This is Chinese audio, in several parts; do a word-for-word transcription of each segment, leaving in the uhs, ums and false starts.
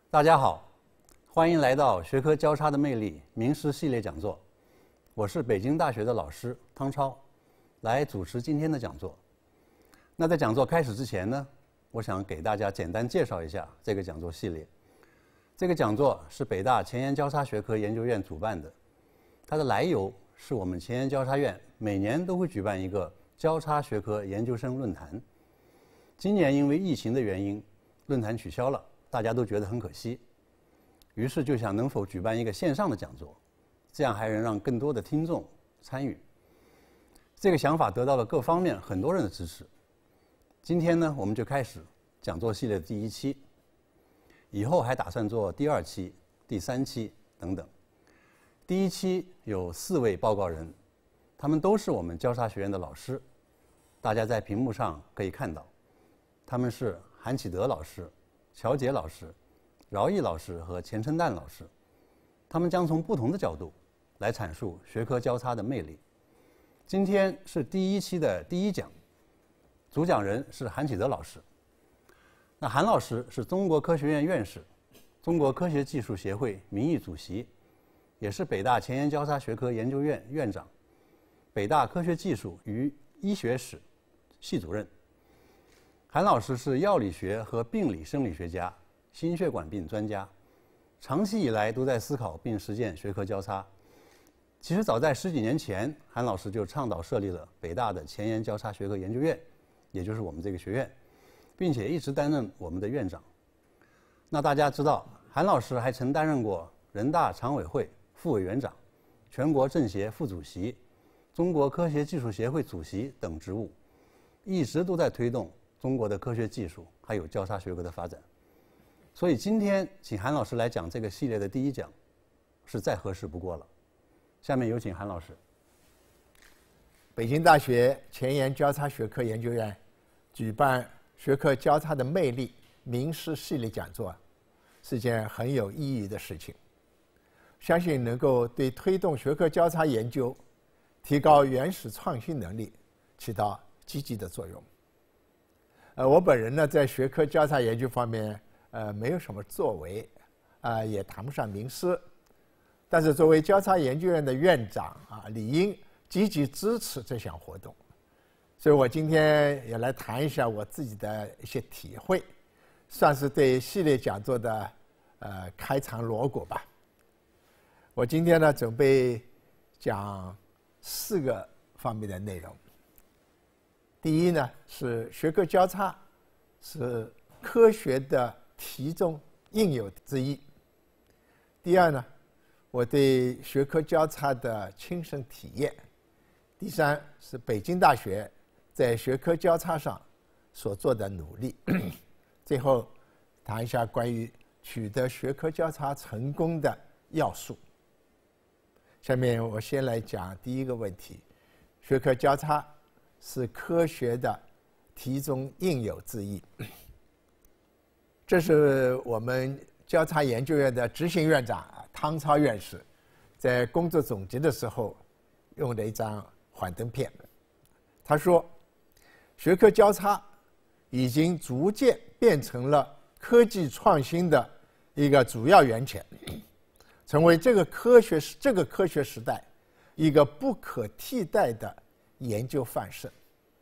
大家好，欢迎来到学科交叉的魅力名师系列讲座。我是北京大学的老师汤超，来主持今天的讲座。那在讲座开始之前呢，我想给大家简单介绍一下这个讲座系列。这个讲座是北大前沿交叉学科研究院主办的，它的来由是我们前沿交叉院每年都会举办一个交叉学科研究生论坛。今年因为疫情的原因，论坛取消了，大家都觉得很可惜，于是就想能否举办一个线上的讲座，这样还能让更多的听众参与。这个想法得到了各方面很多人的支持。今天呢，我们就开始讲座系列的第一期，以后还打算做第二期、第三期等等。第一期有四位报告人，他们都是我们交叉学院的老师，大家在屏幕上可以看到，他们是韩启德老师、乔杰老师、饶毅老师和钱琛旦老师，他们将从不同的角度来阐述学科交叉的魅力。今天是第一期的第一讲，主讲人是韩启德老师。那韩老师是中国科学院院士，中国科学技术协会名誉主席，也是北大前沿交叉学科研究院院长，北大科学技术与医学史系主任。韩老师是药理学和病理生理学家，心血管病专家，长期以来都在思考并实践学科交叉。其实早在十几年前，韩老师就倡导设立了北大的前沿交叉学科研究院，也就是我们这个学院，并且一直担任我们的院长。那大家知道，韩老师还曾担任过人大常委会副委员长、全国政协副主席、中国科学技术协会主席等职务，一直都在推动中国的科学技术还有交叉学科的发展。所以今天请韩老师来讲这个系列的第一讲，是再合适不过了。下面有请韩老师。 北京大学前沿交叉学科研究院举办学科交叉的魅力名师系列讲座，是件很有意义的事情，相信能够对推动学科交叉研究、提高原始创新能力起到积极的作用。呃，我本人呢，在学科交叉研究方面，呃，没有什么作为，啊、呃，也谈不上名师。但是作为交叉研究院的院长啊，理应积极支持这项活动。所以我今天也来谈一下我自己的一些体会，算是对系列讲座的呃开场锣鼓吧。我今天呢，准备讲四个方面的内容。第一呢，是学科交叉是科学的题中应有之义。第二呢，我对学科交叉的亲身体验。第三是北京大学在学科交叉上所做的努力。最后谈一下关于取得学科交叉成功的要素。下面我先来讲第一个问题：学科交叉是科学的题中应有之义。这是我们交叉研究院的执行院长汤超院士在工作总结的时候用的一张幻灯片。他说，学科交叉已经逐渐变成了科技创新的一个主要源泉，成为这个科学这个科学时代一个不可替代的研究范式。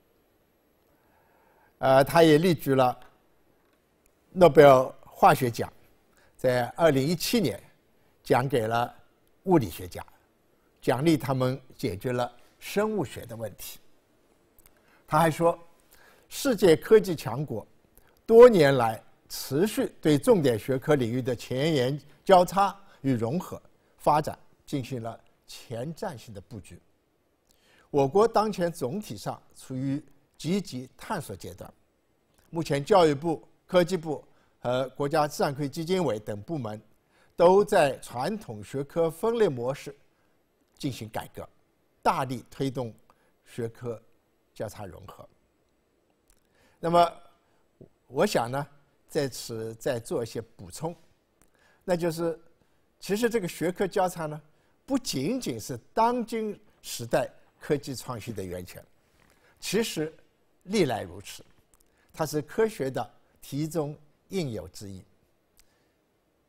呃，他也列举了诺贝尔化学奖，在二零一七年奖给了物理学家，奖励他们解决了生物学的问题。他还说，世界科技强国多年来持续对重点学科领域的前沿交叉与融合发展进行了前瞻性的布局。我国当前总体上处于积极探索阶段，目前教育部、科技部和国家自然科学基金委等部门都在传统学科分类模式进行改革，大力推动学科交叉融合。那么我想呢，在此再做一些补充，那就是其实这个学科交叉呢，不仅仅是当今时代科技创新的源泉，其实历来如此，它是科学的题中应有之义。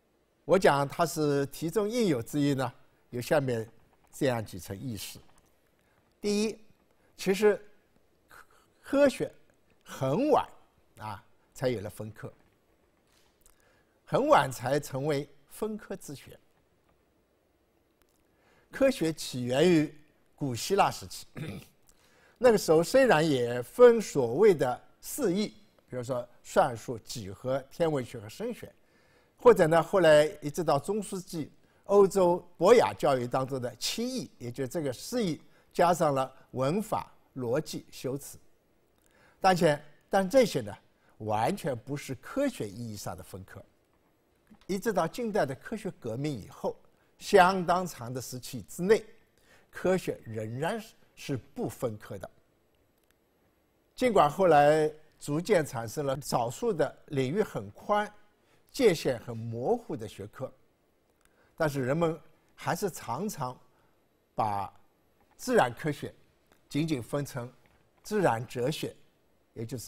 我讲它是题中应有之义呢，有下面这样几层意思。第一，其实科学很晚啊才有了分科，很晚才成为分科之学。科学起源于古希腊时期，那个时候虽然也分所谓的四艺，比如说算术、几何、天文学和声学，或者呢后来一直到中世纪欧洲博雅教育当中的七艺，也就是这个四艺加上了文法、逻辑、修辞。但且但这些呢完全不是科学意义上的分科。一直到近代的科学革命以后，相当长的时期之内，科学仍然是不分科的。尽管后来逐渐产生了少数的领域很宽、界限很模糊的学科，但是人们还是常常把自然科学仅仅分成自然哲学，也就是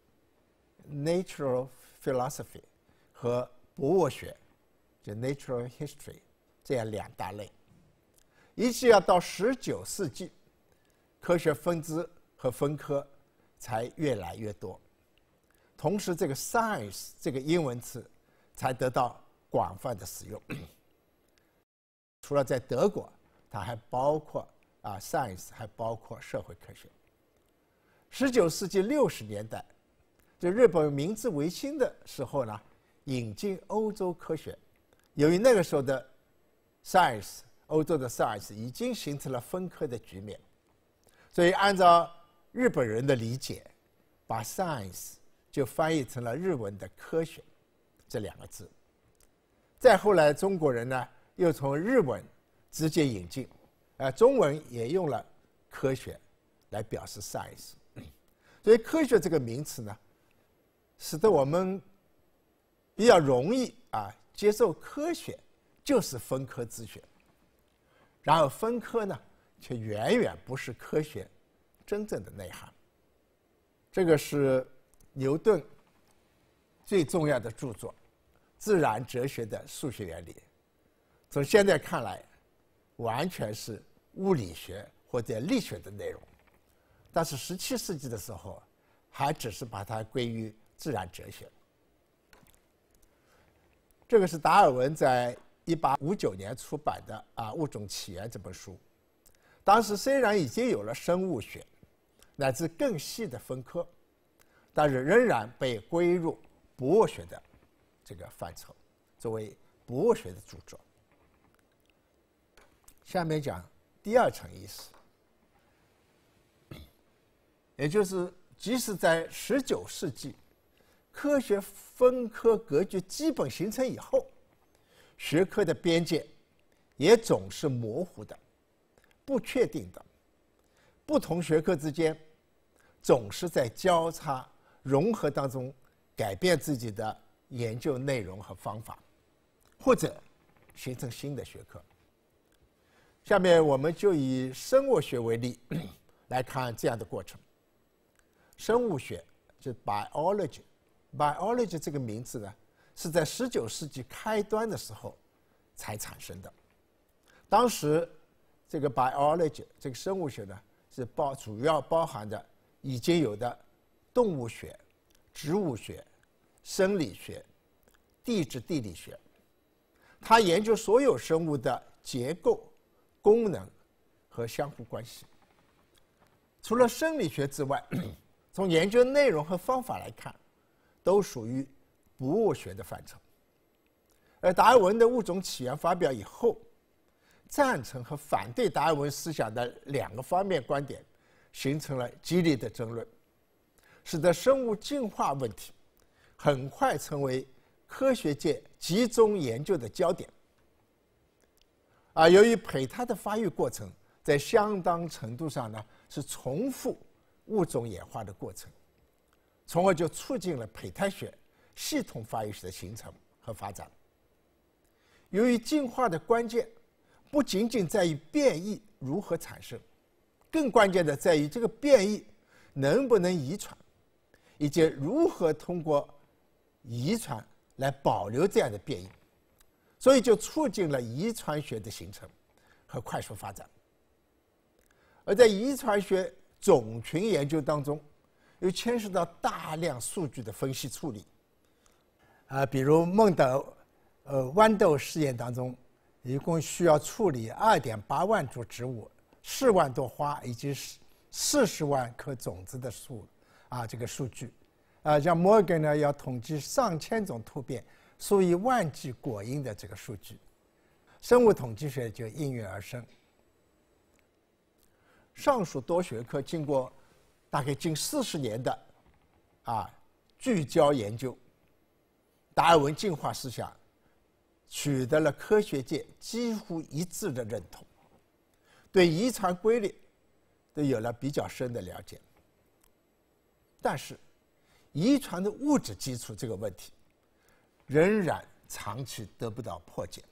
natural philosophy 和博物学，就 natural history 这样两大类。一直要到十九世纪，科学分支和分科才越来越多，同时这个 science 这个英文词才得到广泛的使用。除了在德国，它还包括啊 science 还包括社会科学。十九世纪六十年代，就日本明治维新的时候呢，引进欧洲科学。由于那个时候的 science， 欧洲的 science 已经形成了分科的局面，所以按照日本人的理解，把 science 就翻译成了日文的科学这两个字。再后来，中国人呢又从日文直接引进，呃，中文也用了科学来表示 science。所以科学这个名词呢，使得我们比较容易啊接受科学就是分科之学。然而分科呢，却远远不是科学真正的内涵。这个是牛顿最重要的著作《自然哲学的数学原理》。从现在看来，完全是物理学或者力学的内容，但是十七世纪的时候，还只是把它归于自然哲学。这个是达尔文在一八五九年出版的啊《物种起源》这本书。当时虽然已经有了生物学乃至更细的分科，但是仍然被归入博物学的这个范畴，作为博物学的著作。下面讲第二层意思，也就是即使在十九世纪科学分科格局基本形成以后，学科的边界也总是模糊的、不确定的，不同学科之间总是在交叉融合当中改变自己的研究内容和方法，或者形成新的学科。下面我们就以生物学为例来看这样的过程。生物学就是 biology， biology 这个名字呢，是在十九世纪开端的时候才产生的。当时这个 biology 这个生物学呢，是包主要包含着已经有的动物学、植物学、生理学、地质地理学。它研究所有生物的结构、功能和相互关系。除了生理学之外，从研究内容和方法来看，都属于博物学的范畴。而达尔文的《物种起源》发表以后，赞成和反对达尔文思想的两个方面观点形成了激烈的争论，使得生物进化问题很快成为科学界集中研究的焦点。啊，由于胚胎的发育过程在相当程度上呢是重复物种演化的过程，从而就促进了胚胎学系统发育史的形成和发展。由于进化的关键不仅仅在于变异如何产生，更关键的在于这个变异能不能遗传，以及如何通过遗传来保留这样的变异。 所以就促进了遗传学的形成和快速发展。而在遗传学种群研究当中，又牵涉到大量数据的分析处理。啊、呃，比如孟德呃豌豆试验当中，一共需要处理二点八万株植物、四万多花以及四十万颗种子的数啊这个数据。啊，像摩根呢要统计上千种突变、数以万计果蝇的这个数据，生物统计学就应运而生。上述多学科经过大概近四十年的啊聚焦研究，达尔文进化思想取得了科学界几乎一致的认同，对遗传规律都有了比较深的了解。但是，遗传的物质基础这个问题，仍然长期得不到破解。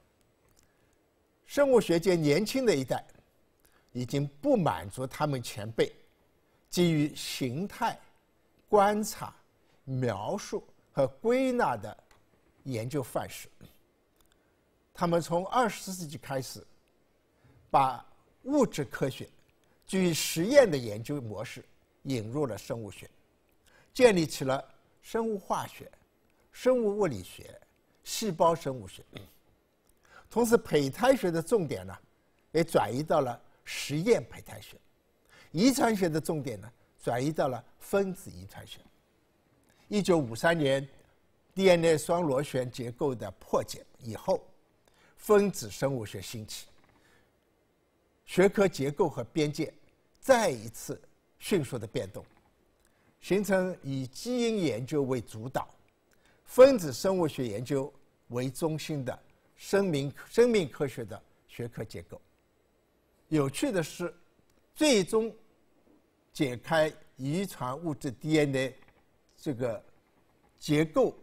生物学界年轻的一代已经不满足他们前辈基于形态、观察、描述和归纳的研究范式。他们从二十世纪开始，把物质科学基于实验的研究模式引入了生物学，建立起了生物化学、生物物理学、细胞生物学。同时，胚胎学的重点呢，也转移到了实验胚胎学；遗传学的重点呢，转移到了分子遗传学。一九五三年 D N A 双螺旋结构的破解以后，分子生物学兴起，学科结构和边界再一次迅速的变动，形成以基因研究为主导、分子生物学研究为中心的生命生命科学的学科结构。有趣的是，最终解开遗传物质 D N A 这个结构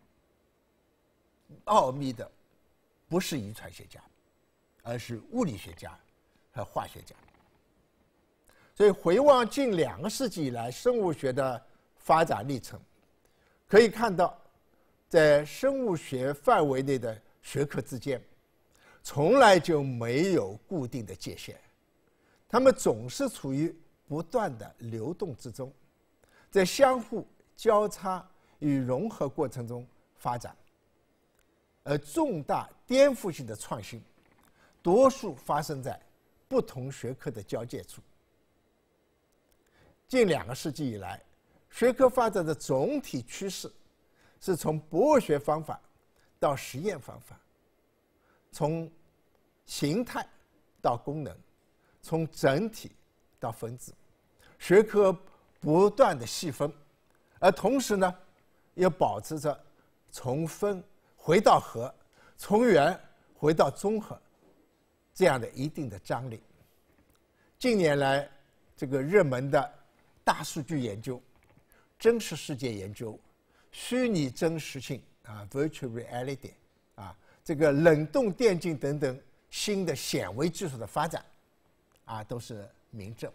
奥秘的，不是遗传学家，而是物理学家和化学家。所以回望近两个世纪以来生物学的发展历程，可以看到，在生物学范围内的学科之间，从来就没有固定的界限，它们总是处于不断的流动之中，在相互交叉与融合过程中发展。而重大颠覆性的创新，多数发生在不同学科的交界处。近两个世纪以来，学科发展的总体趋势是从博物学方法到实验方法，从形态到功能，从整体到分子，学科不断的细分，而同时呢，又保持着从分回到合，从圆回到综合这样的一定的张力。近年来，这个热门的大数据研究、真实世界研究、虚拟真实性啊 （virtual reality） 啊，这个冷冻电镜等等新的显微技术的发展啊，都是明证。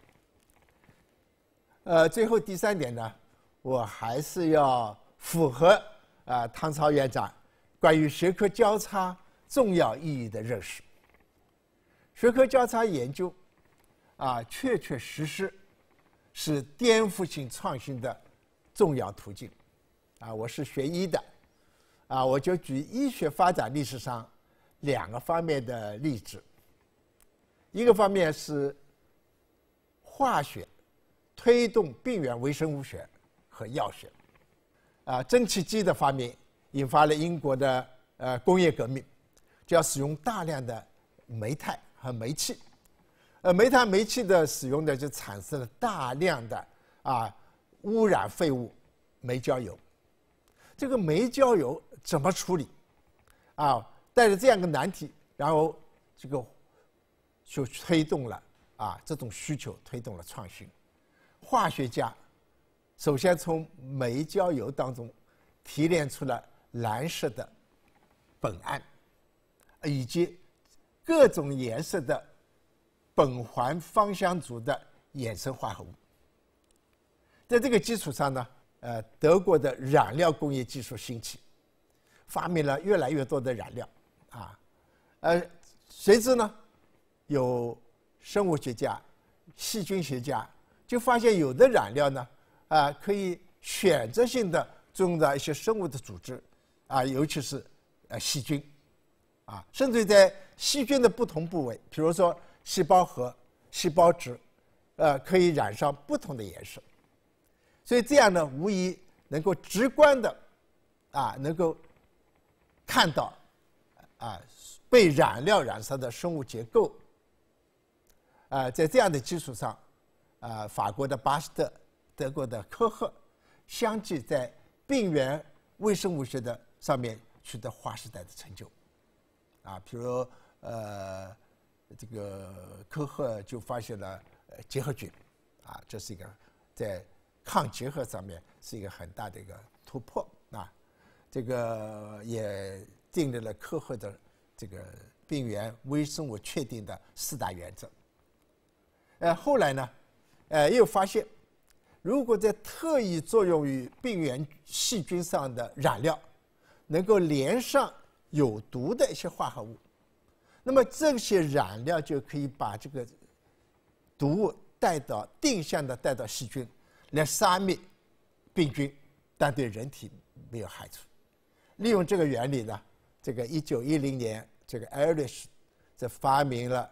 呃，最后第三点呢，我还是要符合啊汤超院长关于学科交叉重要意义的认识。学科交叉研究啊，确确实实是颠覆性创新的重要途径。啊，我是学医的，啊，我就举医学发展历史上两个方面的例子。一个方面是化学推动病原微生物学和药学。啊，蒸汽机的发明引发了英国的呃工业革命，就要使用大量的煤炭和煤气。呃，煤炭、煤气的使用呢，就产生了大量的啊污染废物煤焦油。这个煤焦油怎么处理？啊，带着这样一个难题，然后这个就推动了啊这种需求，推动了创新。化学家首先从煤焦油当中提炼出了蓝色的苯胺，以及各种颜色的苯环芳香族的衍生化合物。在这个基础上呢，呃，德国的染料工业技术兴起， 发明了越来越多的染料，啊，呃，随之呢，有生物学家、细菌学家就发现有的染料呢，啊，可以选择性的作用到一些生物的组织，啊，尤其是呃细菌，啊，甚至在细菌的不同部位，比如说细胞核、细胞质，呃，可以染上不同的颜色。所以这样呢，无疑能够直观的，啊，能够看到，啊，被染料染色的生物结构。啊，在这样的基础上，啊，法国的巴斯特、德国的科赫，相继在病原微生物学的上面取得划时代的成就。啊，比如呃，这个科赫就发现了呃结核菌，啊，这是一个在抗结核上面是一个很大的一个突破啊。这个也订立了科赫的这个病原微生物确定的四大原则。呃，后来呢，呃，又发现，如果在特异作用于病原细菌上的染料，能够连上有毒的一些化合物，那么这些染料就可以把这个毒物带到定向的带到细菌，来杀灭病菌，但对人体没有害处。利用这个原理呢，这个一九一零年，这个 Ehrlich 这发明了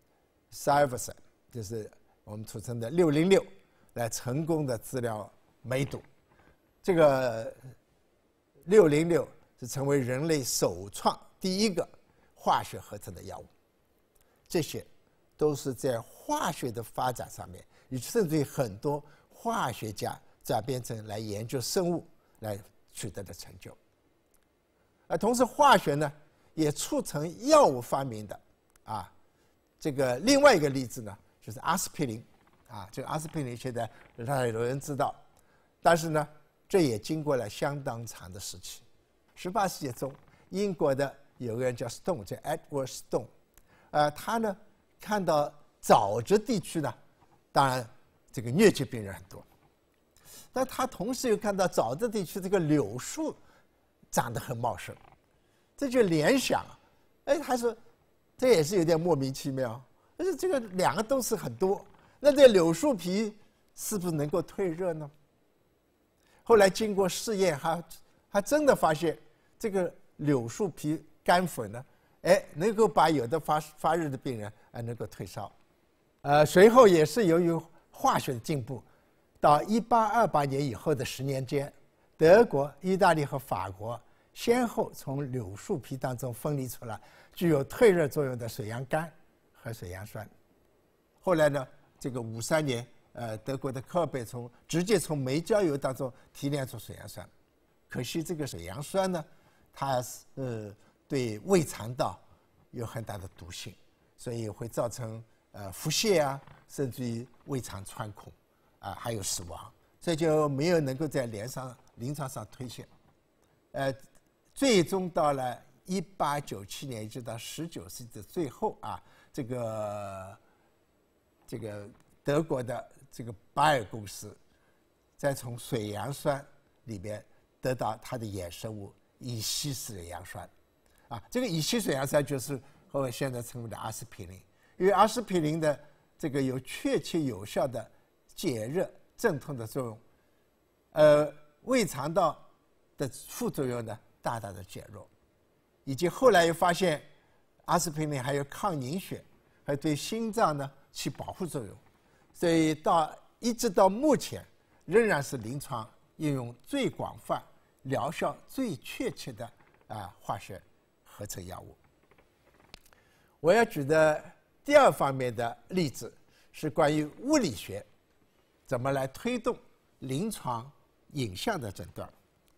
Cyvasan， 就是我们俗称的六零六，来成功的治疗梅毒。这个六零六是成为人类首创第一个化学合成的药物。这些都是在化学的发展上面，甚至于很多化学家转变成来研究生物来取得的成就。而同时，化学呢也促成药物发明的啊。这个另外一个例子呢，就是阿司匹林啊。这个阿司匹林现在很少有人知道，但是呢，这也经过了相当长的时期。十八世纪中，英国的有个人叫 Stone， 叫 Edward Stone， 呃，他呢看到沼泽地区呢，当然这个疟疾病人很多，但他同时又看到沼泽地区这个柳树长得很茂盛，这就联想，哎，他说这也是有点莫名其妙，但是这个两个都是很多，那这柳树皮是不是能够退热呢？后来经过试验，还还真的发现这个柳树皮干粉呢，哎，能够把有的发发热的病人啊能够退烧。呃，随后也是由于化学的进步，到一八二八年以后的十年间，德国、意大利和法国先后从柳树皮当中分离出了具有退热作用的水杨苷和水杨酸。后来呢，这个五三年，呃，德国的科尔贝从直接从煤焦油当中提炼出水杨酸，可惜这个水杨酸呢，它是呃对胃肠道有很大的毒性，所以会造成呃腹泻啊，甚至于胃肠穿孔啊、呃，还有死亡，所以就没有能够在临床临床上推行。呃，最终到了一八九七年，一直到十九世纪的最后啊，这个这个德国的这个巴尔公司，再从水杨酸里边得到它的衍生物乙烯水杨酸，啊，这个乙烯水杨酸就是后来现在称为的阿司匹林，因为阿司匹林的这个有确切有效的解热镇痛的作用，呃，胃肠道的副作用呢大大的减弱，以及后来又发现阿司匹林还有抗凝血，还对心脏呢起保护作用，所以到一直到目前仍然是临床应用最广泛、疗效最确切的啊化学合成药物。我要举的第二方面的例子是关于物理学怎么来推动临床影像的诊断。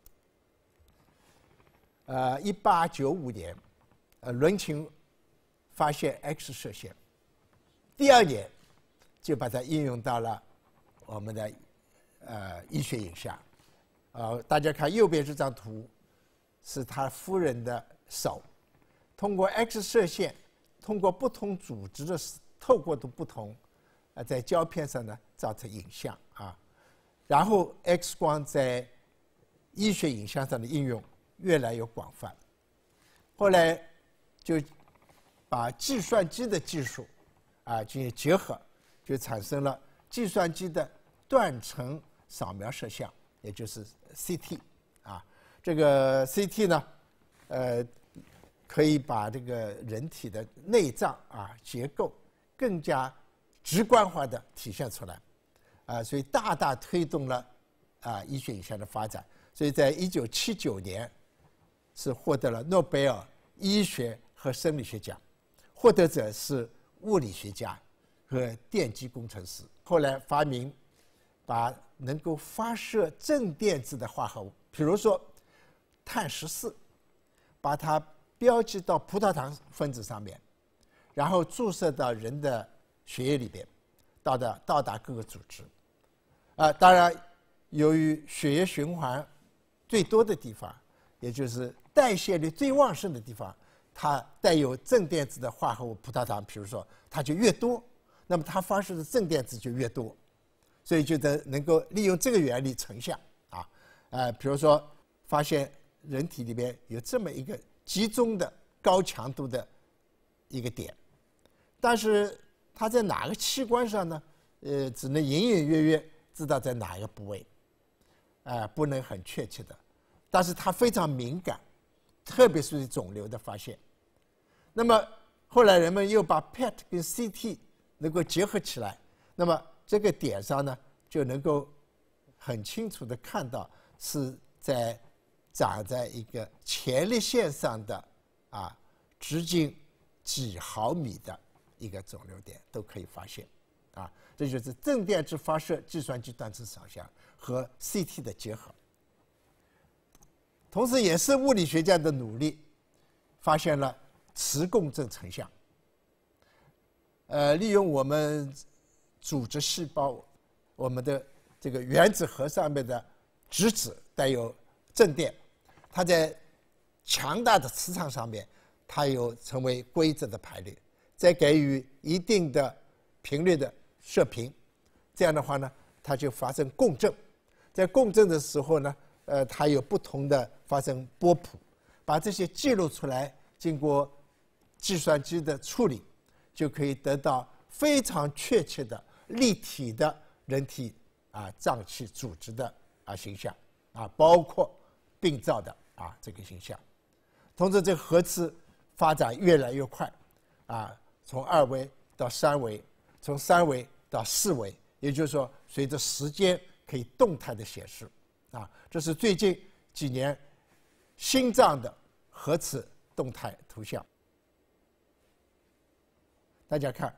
呃，一八九五年，呃，伦琴发现 X 射线，第二年就把它应用到了我们的呃医学影像。呃，大家看右边这张图，是他夫人的手，通过 X 射线，通过不同组织的透过的不同，呃，在胶片上呢造成影像啊，然后 X 光在医学影像上的应用越来越广泛。后来就把计算机的技术啊进行结合，就产生了计算机的断层扫描摄像，也就是 C T 啊。这个 C T 呢，呃，可以把这个人体的内脏啊结构更加直观化的体现出来，啊，所以大大推动了啊医学影像的发展。所以在一九七九年是获得了诺贝尔医学和生理学奖，获得者是物理学家和电机工程师。后来发明把能够发射正电子的化合物，比如说碳十四，把它标记到葡萄糖分子上面，然后注射到人的血液里边，到达到达各个组织。啊，当然，由于血液循环最多的地方，也就是代谢率最旺盛的地方，它带有正电子的化合物葡萄糖，比如说它就越多，那么它发射的正电子就越多，所以就能能够利用这个原理成像啊，呃，比如说发现人体里边有这么一个集中的高强度的一个点，但是它在哪个器官上呢？呃，只能隐隐约约知道在哪一个部位，啊、呃，不能很确切的。但是它非常敏感，特别是肿瘤的发现。那么后来人们又把 P E T 跟 C T 能够结合起来，那么这个点上呢，就能够很清楚的看到是在长在一个前列腺上的啊，直径几毫米的一个肿瘤点都可以发现，啊，这就是正电子发射计算机断层扫像和 C T 的结合。同时也是物理学家的努力，发现了磁共振成像。呃，利用我们组织细胞，我们的这个原子核上面的质子带有正电，它在强大的磁场上面，它有成为规则的排列，再给予一定的频率的射频，这样的话呢，它就发生共振。在共振的时候呢，呃，它有不同的发生波谱，把这些记录出来，经过计算机的处理，就可以得到非常确切的立体的人体啊脏器组织的啊形象啊，包括病灶的啊这个形象。同时，这个核磁发展越来越快，啊，从二维到三维，从三维到四维，也就是说，随着时间可以动态的显示。啊，这是最近几年心脏的核磁动态图像。大家看，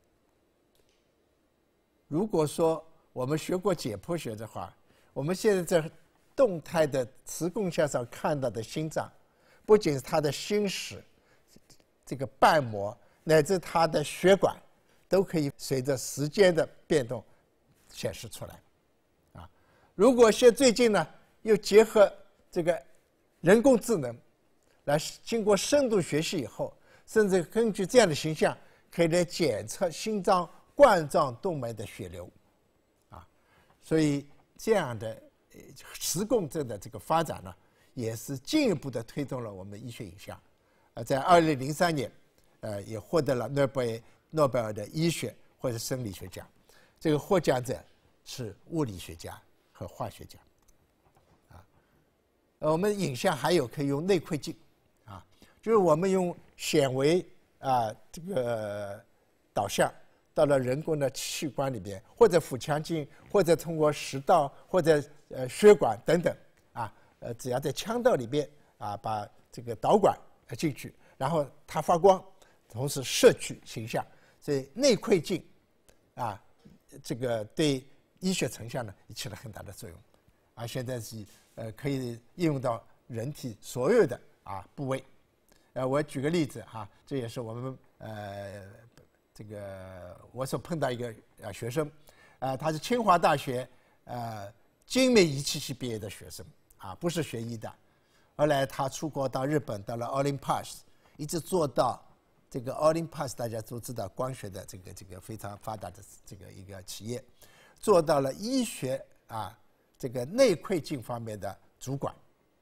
如果说我们学过解剖学的话，我们现在在动态的磁共像上看到的心脏，不仅是它的心室、这个瓣膜乃至它的血管，都可以随着时间的变动显示出来。如果现最近呢，又结合这个人工智能，来经过深度学习以后，甚至根据这样的形象，可以来检测心脏冠状动脉的血流，啊，所以这样的磁共振的这个发展呢，也是进一步的推动了我们医学影像。呃，在二零零三年，呃，也获得了诺贝尔诺贝尔的医学或者生理学奖，这个获奖者是物理学家和化学家，啊，我们影像还有可以用内窥镜，啊，就是我们用显微啊这个导向到了人工的器官里边，或者腹腔镜，或者通过食道或者呃血管等等，啊，呃只要在腔道里边啊把这个导管进去，然后它发光，同时摄取形象，所以内窥镜啊这个对医学成像呢也起了很大的作用，啊，现在是呃可以应用到人体所有的啊部位，呃，我举个例子哈，这也是我们呃这个我所碰到一个呃学生，呃，他是清华大学呃精密仪器系毕业的学生啊，不是学医的，后来他出国到日本，到了 Olympus， 一直做到这个 Olympus 大家都知道光学的这个这个非常发达的这个一个企业。做到了医学啊这个内窥镜方面的主管，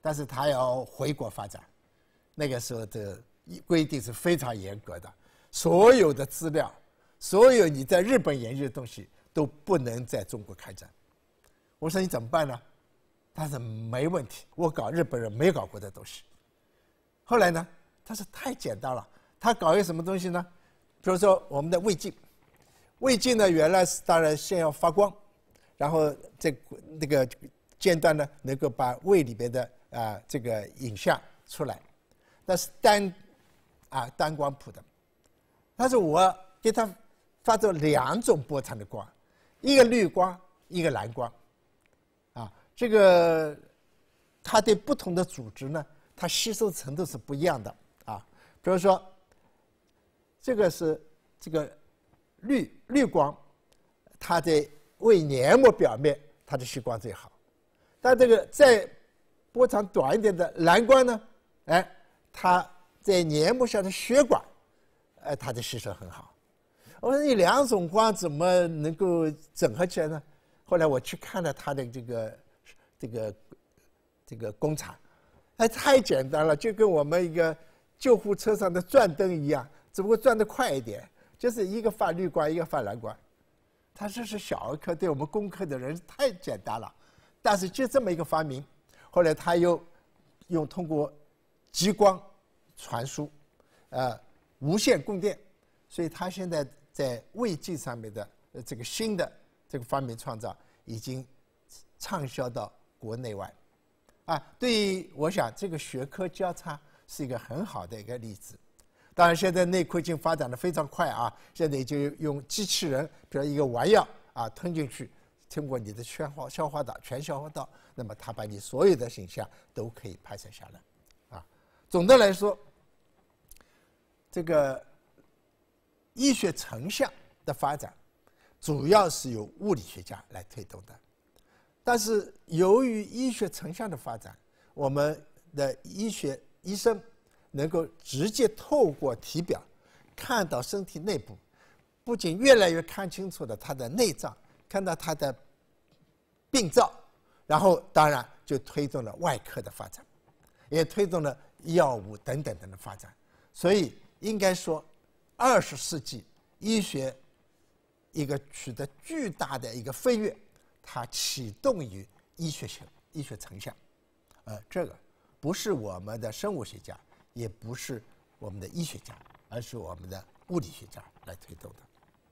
但是他要回国发展，那个时候的规定是非常严格的，所有的资料，所有你在日本研究的东西都不能在中国开展。我说你怎么办呢？他说没问题，我搞日本人没搞过的东西。后来呢，他说太简单了，他搞一个什么东西呢？比如说我们的胃镜，胃镜呢原来是当然先要发光，然后这那个尖端呢能够把胃里边的啊、呃、这个影像出来，那是单啊单光谱的。但是我给他发出两种波长的光，一个绿光，一个蓝光，啊，这个它对不同的组织呢，它吸收程度是不一样的啊。比如说，这个是这个绿绿光，它在胃黏膜表面它的吸光最好，但这个再波长短一点的蓝光呢，哎，它在黏膜下的血管，哎，它的吸收很好。我说你两种光怎么能够整合起来呢？后来我去看了它的这个这个这个工厂，哎，太简单了，就跟我们一个救护车上的转灯一样，只不过转得快一点，就是一个发绿光，一个发蓝光。它这是小儿科，对我们工科的人太简单了。但是就这么一个发明，后来他又用通过激光传输，呃，无线供电，所以他现在在胃镜上面的这个新的这个发明创造已经畅销到国内外，啊，对于我想这个学科交叉是一个很好的一个例子。当然，现在内窥镜发展的非常快啊，现在就用机器人，比如一个丸药啊吞进去，通过你的消化消化道全消化道，那么它把你所有的形象都可以拍摄下来，啊，总的来说，这个医学成像的发展，主要是由物理学家来推动的，但是由于医学成像的发展，我们的医学医生能够直接透过体表看到身体内部，不仅越来越看清楚了它的内脏，看到它的病灶，然后当然就推动了外科的发展，也推动了药物等等等的发展。所以应该说，二十世纪医学一个取得巨大的一个飞跃，它启动于医学性医学成像，呃，这个不是我们的生物学家，也不是我们的医学家，而是我们的物理学家来推动的。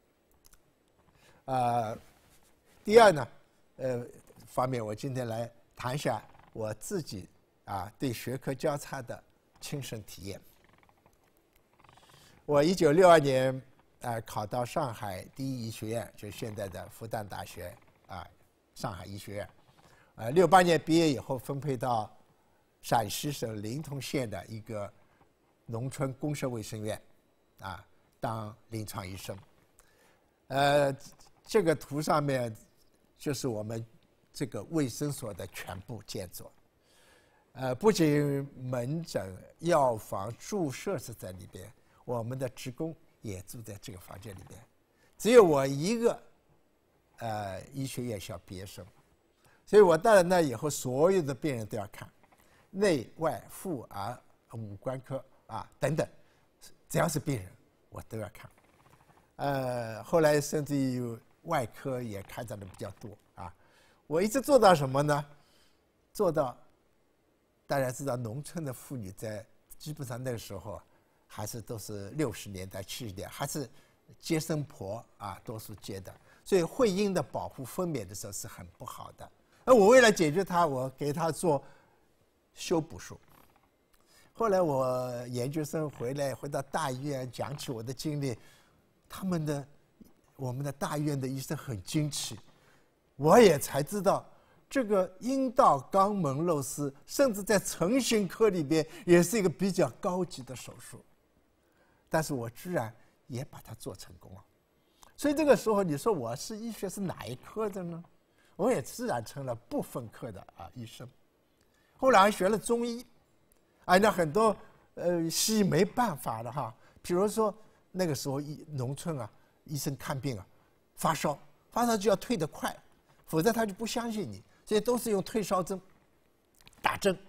呃，第二呢，呃，方面我今天来谈一下我自己啊对学科交叉的亲身体验。我一九六二年啊考到上海第一医学院，就是现在的复旦大学啊上海医学院，呃，六八年毕业以后分配到陕西省临潼县的一个农村公社卫生院，啊，当临床医生。呃，这个图上面就是我们这个卫生所的全部建筑。呃，不仅门诊、药房、住设是在里边，我们的职工也住在这个房间里边。只有我一个，呃，医学院小毕业生，所以我到了那以后，所有的病人都要看。内外妇儿五官科啊等等，只要是病人我都要看。呃，后来甚至于外科也开展的比较多啊。我一直做到什么呢？做到大家知道，农村的妇女在基本上那个时候还是都是六十年代、七十年代，还是接生婆啊，多数接的，所以会阴的保护分娩的时候是很不好的。而我为了解决它，我给她做修补术。后来我研究生回来，回到大医院讲起我的经历，他们的我们的大医院的医生很惊奇，我也才知道这个阴道肛门瘘丝，甚至在成形科里边也是一个比较高级的手术，但是我居然也把它做成功了。所以这个时候你说我是医学是哪一科的呢？我也自然成了不分科的啊医生。后来还学了中医，啊，那很多呃西医没办法的哈。比如说那个时候医农村啊，医生看病啊，发烧，发烧就要退得快，否则他就不相信你，所以都是用退烧针、打针，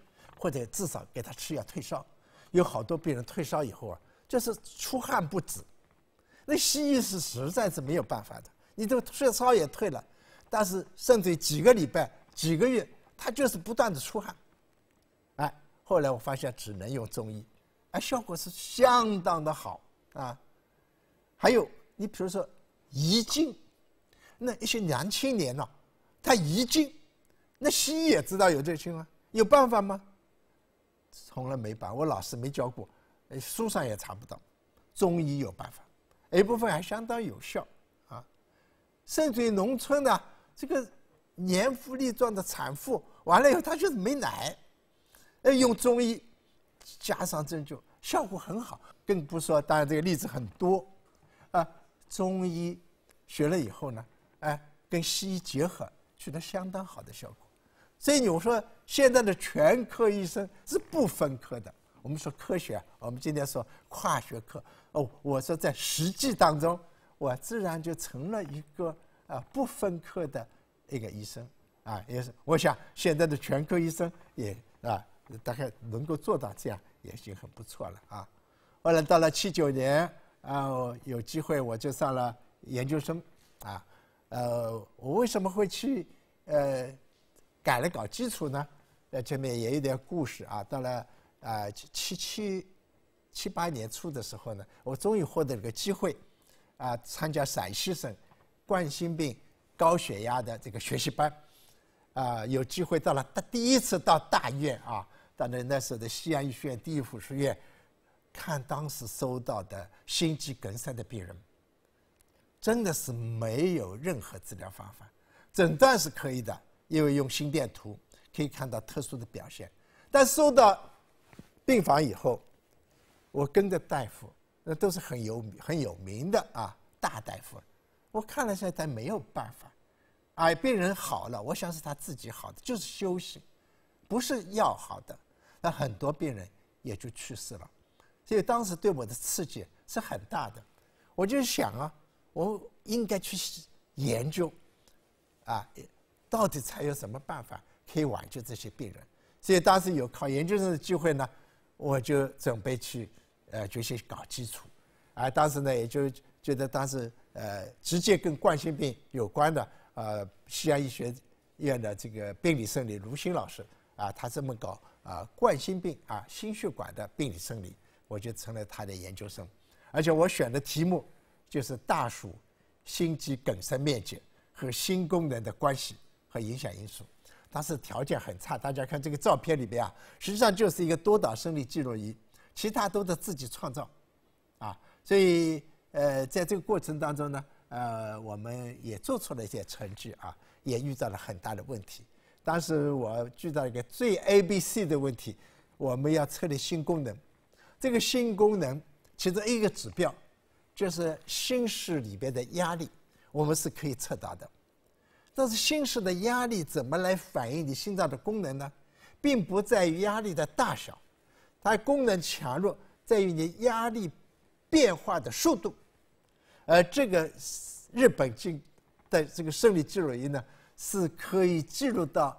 或者至少给他吃药退烧。有好多病人退烧以后啊，就是出汗不止。那西医是实在是没有办法的，你这个退烧也退了，但是甚至几个礼拜、几个月，他就是不断的出汗。哎，后来我发现只能用中医，哎，效果是相当的好啊。还有，你比如说遗精，那一些男青年呢、啊，他遗精，那西医也知道有这个情况，有办法吗？从来没办法，我老师没教过，书上也查不到。中医有办法，有一部分还相当有效啊。甚至于农村呢，这个年富力壮的产妇，完了以后她就是没奶，呃，用中医加上针灸，效果很好。更不说，当然这个例子很多啊。中医学了以后呢，哎，跟西医结合，取得相当好的效果。所以你说现在的全科医生是不分科的。我们说科学，我们今天说跨学科。哦，我说在实际当中，我自然就成了一个啊不分科的一个医生啊，也是。我想现在的全科医生也啊，大概能够做到这样，也已经很不错了啊。后来到了七九年啊，有机会我就上了研究生啊。呃，我为什么会去呃？改了搞基础呢，呃，这面也有点故事啊。到了啊、呃、七七七八年初的时候呢，我终于获得了个机会，啊、呃，参加陕西省冠心病高血压的这个学习班，啊、呃，有机会到了第一次到大医院啊，到那那时候的西安医学院第一附属医院，看当时收到的心肌梗塞的病人，真的是没有任何治疗方法，诊断是可以的。因为用心电图可以看到特殊的表现，但收到病房以后，我跟着大夫，那都是很有很有名的啊大大夫，我看了下他没有办法，哎，病人好了，我想是他自己好的，就是休息，不是药好的，那很多病人也就去世了，所以当时对我的刺激是很大的，我就想啊，我应该去研究，啊。到底才有什么办法可以挽救这些病人？所以当时有考研究生的机会呢，我就准备去呃决心搞基础，啊，当时呢也就觉得当时呃直接跟冠心病有关的呃西安医学院的这个病理生理卢鑫老师啊，他这么搞啊冠心病啊心血管的病理生理，我就成了他的研究生，而且我选的题目就是大鼠心肌梗塞面积和心功能的关系和影响因素。当时条件很差，大家看这个照片里边啊，实际上就是一个多导生理记录仪，其他都是自己创造，啊，所以呃，在这个过程当中呢，呃，我们也做出了一些成绩啊，也遇到了很大的问题。当时我遇到一个最 A B C 的问题，我们要测的心功能，这个心功能其中一个指标就是心室里边的压力，我们是可以测到的。但是心室的压力怎么来反映你心脏的功能呢？并不在于压力的大小，它功能强弱在于你压力变化的速度。而这个日本进的这个生理记录仪呢，是可以记录到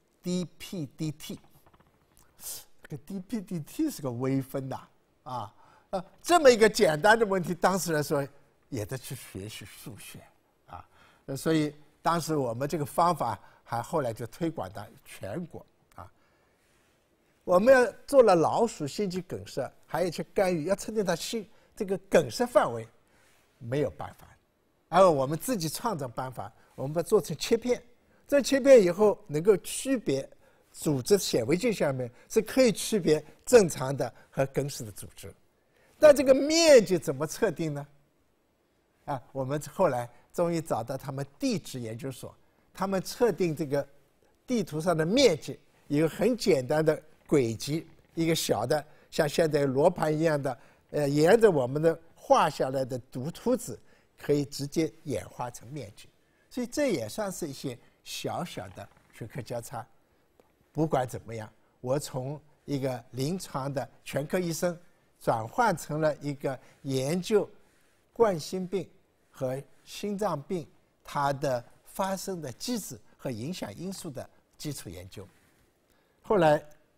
D P D T。这个 D P D T 是个微分呐，啊，呃，这么一个简单的问题，当时来说也得去学习数学啊，呃，所以。当时我们这个方法还后来就推广到全国啊。我们要做了老鼠心肌梗塞，还有去干预，要测定它心这个梗塞范围，没有办法。而我们自己创造办法，我们把它做成切片，这切片以后能够区别组织显微镜下面是可以区别正常的和梗死的组织。但这个面积怎么测定呢？啊，我们后来终于找到他们地质研究所，他们测定这个地图上的面积，有很简单的轨迹，一个小的像现在罗盘一样的，呃，沿着我们的画下来的图图纸，可以直接演化成面积，所以这也算是一些小小的学科交叉。不管怎么样，我从一个临床的全科医生，转换成了一个研究冠心病和心脏病它的发生的机制和影响因素的基础研究。后来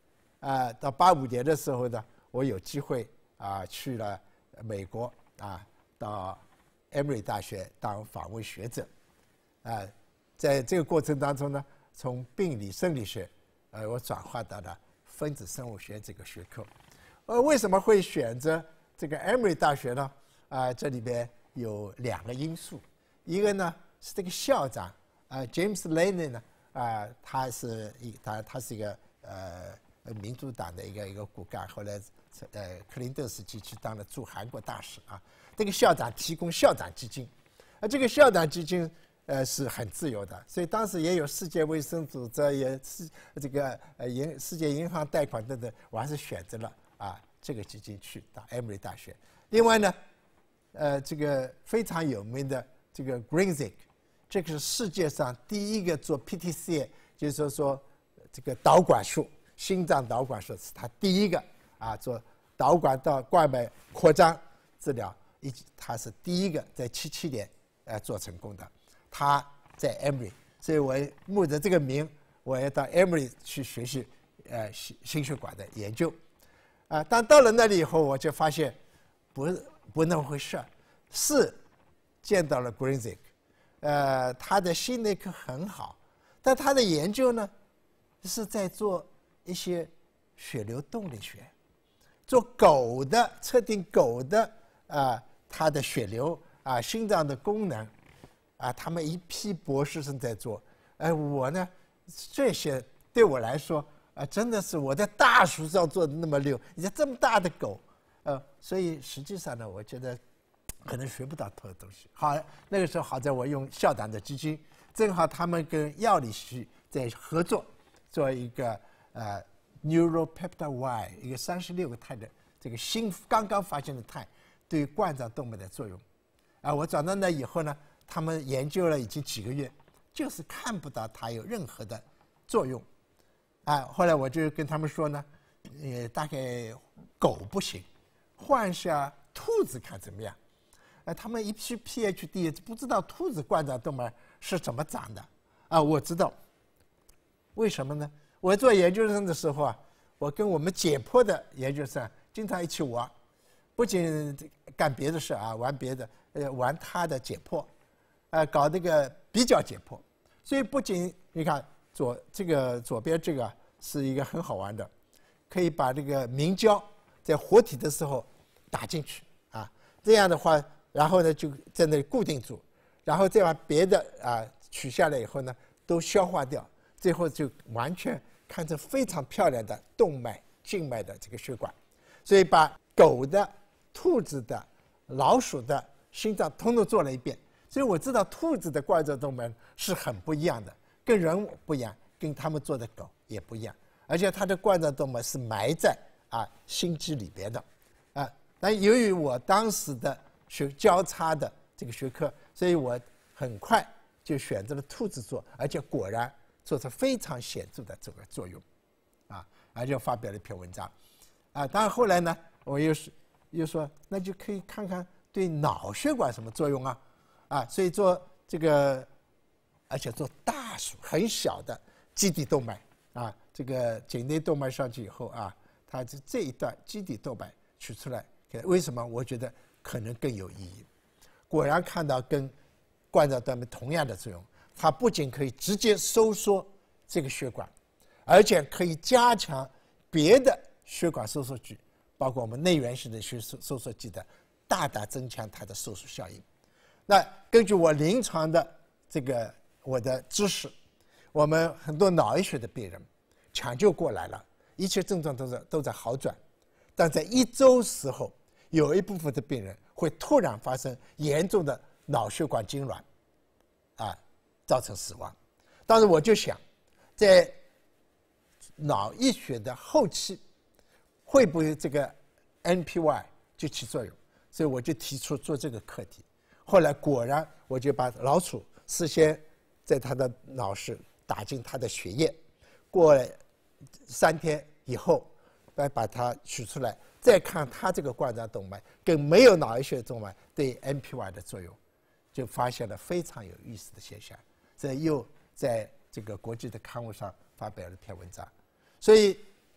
啊，到八五年的时候呢，我有机会啊去了美国啊，到 Emory 大学当访问学者，啊，在这个过程当中呢，从病理生理学，呃，我转化到了分子生物学这个学科。呃，为什么会选择这个 Emory 大学呢？啊，这里边有两个因素，一个呢是这个校长啊 ，James Laney 呢，啊，他是一他他是一个呃民主党的一个一个骨干，后来呃克林顿时期去当了驻韩国大使啊。这个校长提供校长基金，而这个校长基金呃是很自由的，所以当时也有世界卫生组织，也是这个呃银世界银行贷款等等，我还是选择了啊这个基金去到 Emory 大学。另外呢，呃，这个非常有名的这个 Greensick， 这个是世界上第一个做 P T C A， 就是说说这个导管术，心脏导管术是他第一个啊做导管到冠脉扩张治疗，以及他是第一个在七七年呃做成功的。他在 Emory， 所以我慕着这个名，我要到 Emory 去学习呃心心血管的研究。啊，当到了那里以后，我就发现不不那么回事，是见到了 Greensick， 呃，他的心内科很好，但他的研究呢是在做一些血流动力学，做狗的测定狗的啊、呃、它的血流啊、呃、心脏的功能啊，他们一批博士生在做，哎、呃，我呢这些对我来说。啊，真的是我在大树上做的那么溜，你看这么大的狗，呃，所以实际上呢，我觉得可能学不到头的东西。好，那个时候好在我用校长的基金，正好他们跟药理系在合作，做一个呃 neuropeptide Y， 一个三十六个肽的这个新刚刚发现的肽对冠状动脉的作用。啊，我转到那以后呢，他们研究了已经几个月，就是看不到它有任何的作用。啊，后来我就跟他们说呢，呃，大概狗不行，换下兔子看怎么样。呃，他们一批 P H D 不知道兔子冠状动脉是怎么长的。啊，我知道，为什么呢？我做研究生的时候啊，我跟我们解剖的研究生经常一起玩，不仅干别的事啊，玩别的，呃，玩他的解剖，呃，搞那个比较解剖。所以不仅你看。左这个左边这个是一个很好玩的，可以把这个明胶在活体的时候打进去啊，这样的话，然后呢就在那里固定住，然后再把别的啊取下来以后呢都消化掉，最后就完全看成非常漂亮的动脉、静脉的这个血管。所以把狗的、兔子的、老鼠的心脏统统做了一遍，所以我知道兔子的冠状动脉是很不一样的。跟人不一样，跟他们做的狗也不一样，而且它的冠状动脉是埋在啊心肌里边的，啊，但由于我当时的学交叉的这个学科，所以我很快就选择了兔子做，而且果然做出非常显著的这个作用，啊，而且发表了一篇文章，啊，当然后来呢，我又是又说那就可以看看对脑血管什么作用啊，啊，所以做这个。而且做大数很小的基底动脉啊，这个颈内动脉上去以后啊，它这这一段基底动脉取出来，为什么？我觉得可能更有意义。果然看到跟冠状动脉同样的作用，它不仅可以直接收缩这个血管，而且可以加强别的血管收缩剂，包括我们内源性的血收收缩剂的，大大增强它的收缩效应。那根据我临床的这个。我的知识，我们很多脑溢血的病人抢救过来了，一切症状都在都在好转，但在一周时候，有一部分的病人会突然发生严重的脑血管痉挛，啊，造成死亡。当时我就想，在脑溢血的后期，会不会这个 N P Y 就起作用？所以我就提出做这个课题。后来果然，我就把老鼠事先在他的脑室打进他的血液，过了三天以后，再把它取出来，再看他这个冠状动脉跟没有脑溢血动脉对 N P Y 的作用，就发现了非常有意思的现象。这又在这个国际的刊物上发表了一篇文章。所以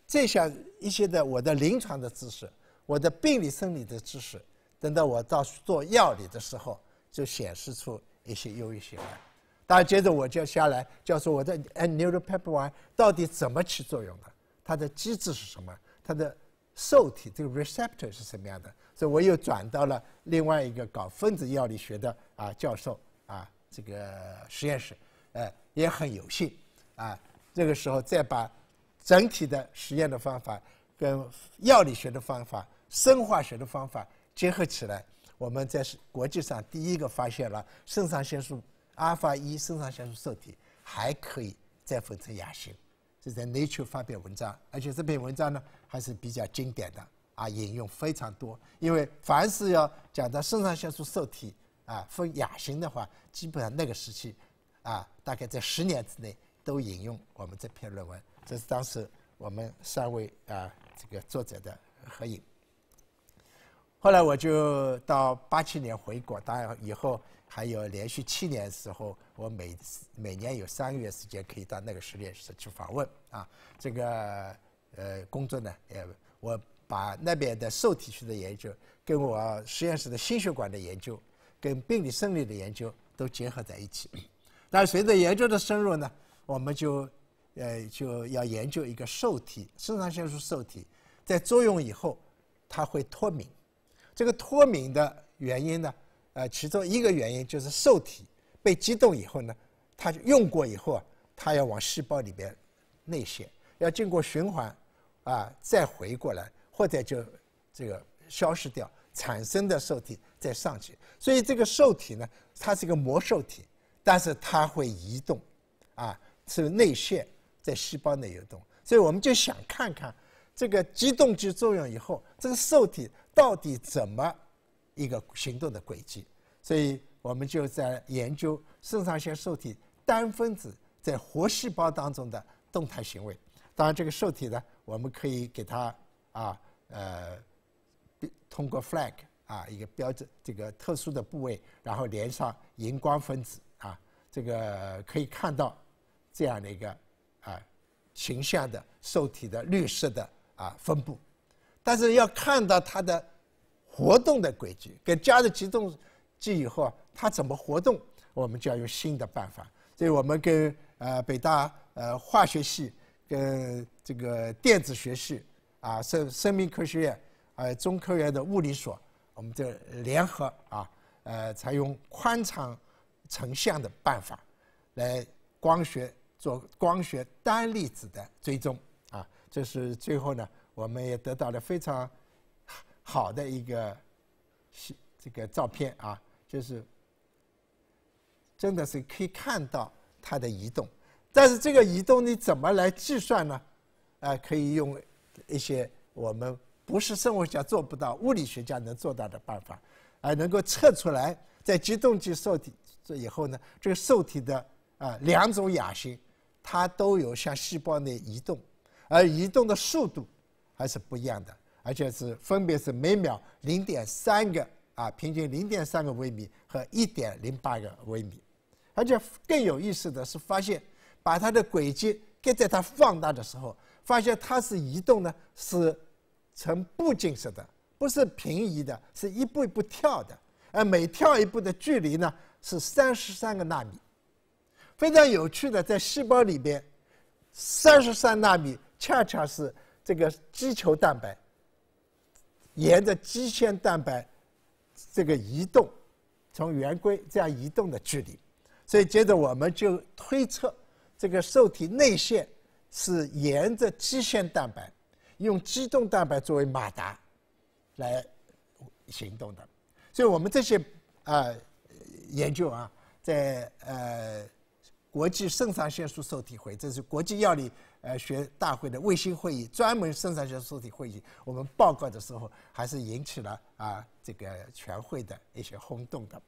这项一些的我的临床的知识，我的病理生理的知识，等到我到做药理的时候，就显示出一些优异性来。当然，接着我就下来就说我的 neuropeptide 到底怎么起作用的，它的机制是什么，它的受体这个 receptor 是什么样的。所以我又转到了另外一个搞分子药理学的啊教授啊这个实验室，呃也很有幸啊，这个时候再把整体的实验的方法跟药理学的方法、生化学的方法结合起来，我们在国际上第一个发现了肾上腺素阿尔法一肾上腺素受体还可以再分成亚型，这在 Nature 发表文章，而且这篇文章呢还是比较经典的啊，引用非常多。因为凡是要讲到肾上腺素受体啊分亚型的话，基本上那个时期啊，大概在十年之内都引用我们这篇论文。这是当时我们三位啊这个作者的合影。后来我就到八七年回国，当然以后还有连续七年的时候，我每每年有三个月时间可以到那个实验室去访问啊。这个呃工作呢，呃，我把那边的受体学的研究跟我实验室的心血管的研究，跟病理生理的研究都结合在一起。但是随着研究的深入呢，我们就呃就要研究一个受体，肾上腺素受体在作用以后，它会脱敏。这个脱敏的原因呢，呃，其中一个原因就是受体被激动以后呢，它用过以后啊，它要往细胞里边内泄，要经过循环啊，再回过来，或者就这个消失掉，产生的受体再上去。所以这个受体呢，它是一个膜受体，但是它会移动，啊，是内泄，在细胞内游动。所以我们就想看看这个激动剂作用以后，这个受体到底怎么一个行动的轨迹。所以我们就在研究肾上腺受体单分子在活细胞当中的动态行为。当然这个受体呢，我们可以给它啊呃通过 flag 啊一个标志这个特殊的部位，然后连上荧光分子啊，这个可以看到这样的一个啊形象的受体的绿色的啊分布。但是要看到它的活动的轨迹，给加了激动剂以后啊，它怎么活动，我们就要用新的办法。所以我们跟呃北大呃化学系、跟这个电子学系啊、生生命科学院、呃中科院的物理所，我们就联合啊，呃采用宽场成像的办法，来光学做光学单粒子的追踪啊，这是最后呢。我们也得到了非常好的一个这个照片啊，就是真的是可以看到它的移动。但是这个移动你怎么来计算呢？呃，可以用一些我们不是生物学家做不到、物理学家能做到的办法，啊、呃，能够测出来，在激动剂受体以后呢，这个受体的啊、呃、两种亚型，它都有向细胞内移动，而移动的速度还是不一样的，而且是分别是每秒零点三个啊，平均零点三个微米和一点零八个微米。而且更有意思的是，发现把它的轨迹给在它放大的时候，发现它是移动呢是呈步进式的，不是平移的，是一步一步跳的，而每跳一步的距离呢是三十三个纳米。非常有趣的，在细胞里边，三十三纳米恰恰是这个肌球蛋白沿着肌腺蛋白这个移动，从圆规这样移动的距离，所以接着我们就推测这个受体内腺是沿着肌腺蛋白，用肌动蛋白作为马达来行动的。所以我们这些啊、呃、研究啊，在呃国际肾上腺素受体会，这是国际药理呃学大会的卫星会议，专门肾上腺素受体会议，我们报告的时候还是引起了啊这个全会的一些轰动的。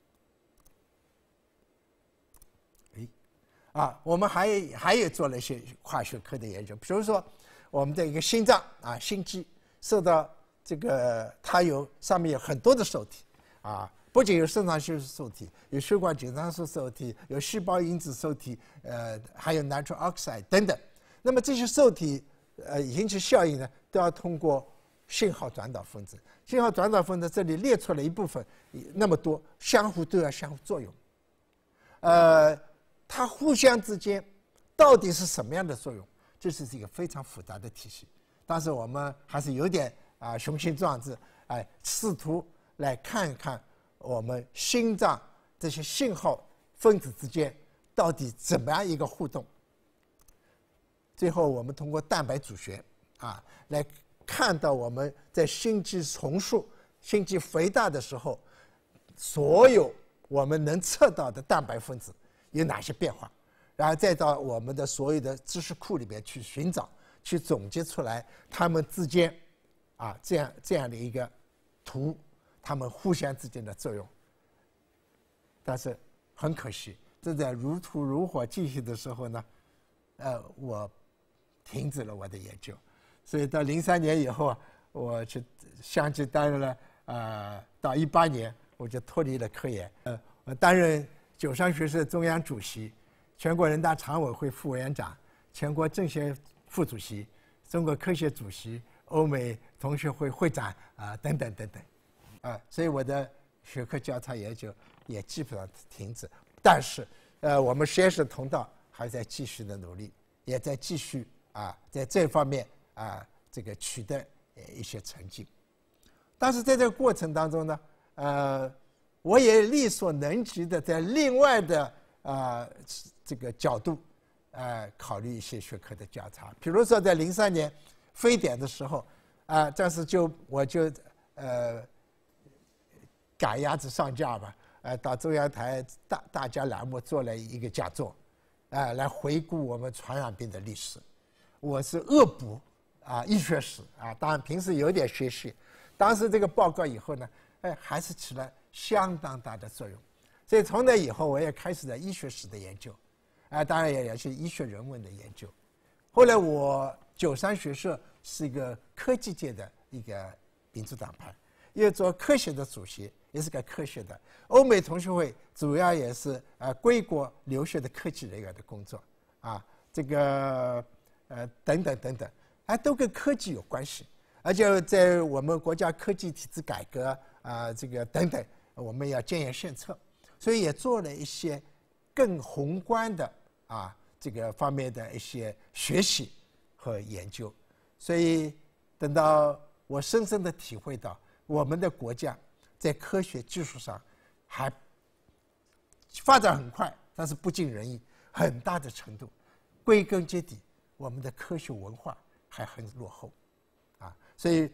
哎，啊，我们还还也做了一些跨学科的研究，比如说我们的一个心脏啊，心肌受到这个它有上面有很多的受体啊。不仅有肾上腺素受体，有血管紧张素受体，有细胞因子受体，呃，还有 nitric oxide 等等。那么这些受体呃引起效应呢，都要通过信号转导分子。信号转导分子这里列出了一部分，那么多相互都要相互作用。呃，它互相之间到底是什么样的作用？这是一个非常复杂的体系。但是我们还是有点啊、呃、雄心壮志，哎、呃，试图来看看我们心脏这些信号分子之间到底怎么样一个互动。最后，我们通过蛋白组学啊，来看到我们在心肌重塑、心肌肥大的时候，所有我们能测到的蛋白分子有哪些变化，然后再到我们的所有的知识库里面去寻找、去总结出来它们之间啊这样这样的一个图，它们互相之间的作用。但是很可惜，正在如荼如火进行的时候呢，呃，我停止了我的研究，所以到零三年以后啊，我去相继担任了呃，到一八年我就脱离了科研，呃，我担任九商学社中央主席、全国人大常委会副委员长、全国政协副主席、中国科协主席、欧美同学会会长啊、呃、等等等等，啊、呃，所以我的学科交叉研究也基本上停止。但是，呃，我们实验室同道还在继续的努力，也在继续。啊，在这方面啊，这个取得一些成绩，但是在这个过程当中呢，呃，我也力所能及的在另外的啊这个角度，呃，考虑一些学科的交叉。比如说在零三年非典的时候，啊，当时就我就呃赶鸭子上架吧，呃，到中央台大大家栏目做了一个讲座，啊，来回顾我们传染病的历史。我是恶补啊医学史啊，当然平时有点学习。当时这个报告以后呢，哎，还是起了相当大的作用。所以从那以后，我也开始了医学史的研究，啊，当然也也是医学人文的研究。后来我九三学社是一个科技界的一个民主党派，因为做科学的主席，也是个科学的。欧美同学会主要也是呃归国留学的科技人员的工作啊，这个。呃，等等等等，还都跟科技有关系，而且在我们国家科技体制改革啊、呃，这个等等，我们要建言献策，所以也做了一些更宏观的啊这个方面的一些学习和研究。所以等到我深深的体会到，我们的国家在科学技术上还发展很快，但是不尽人意，很大的程度，归根结底。我们的科学文化还很落后，啊，所以，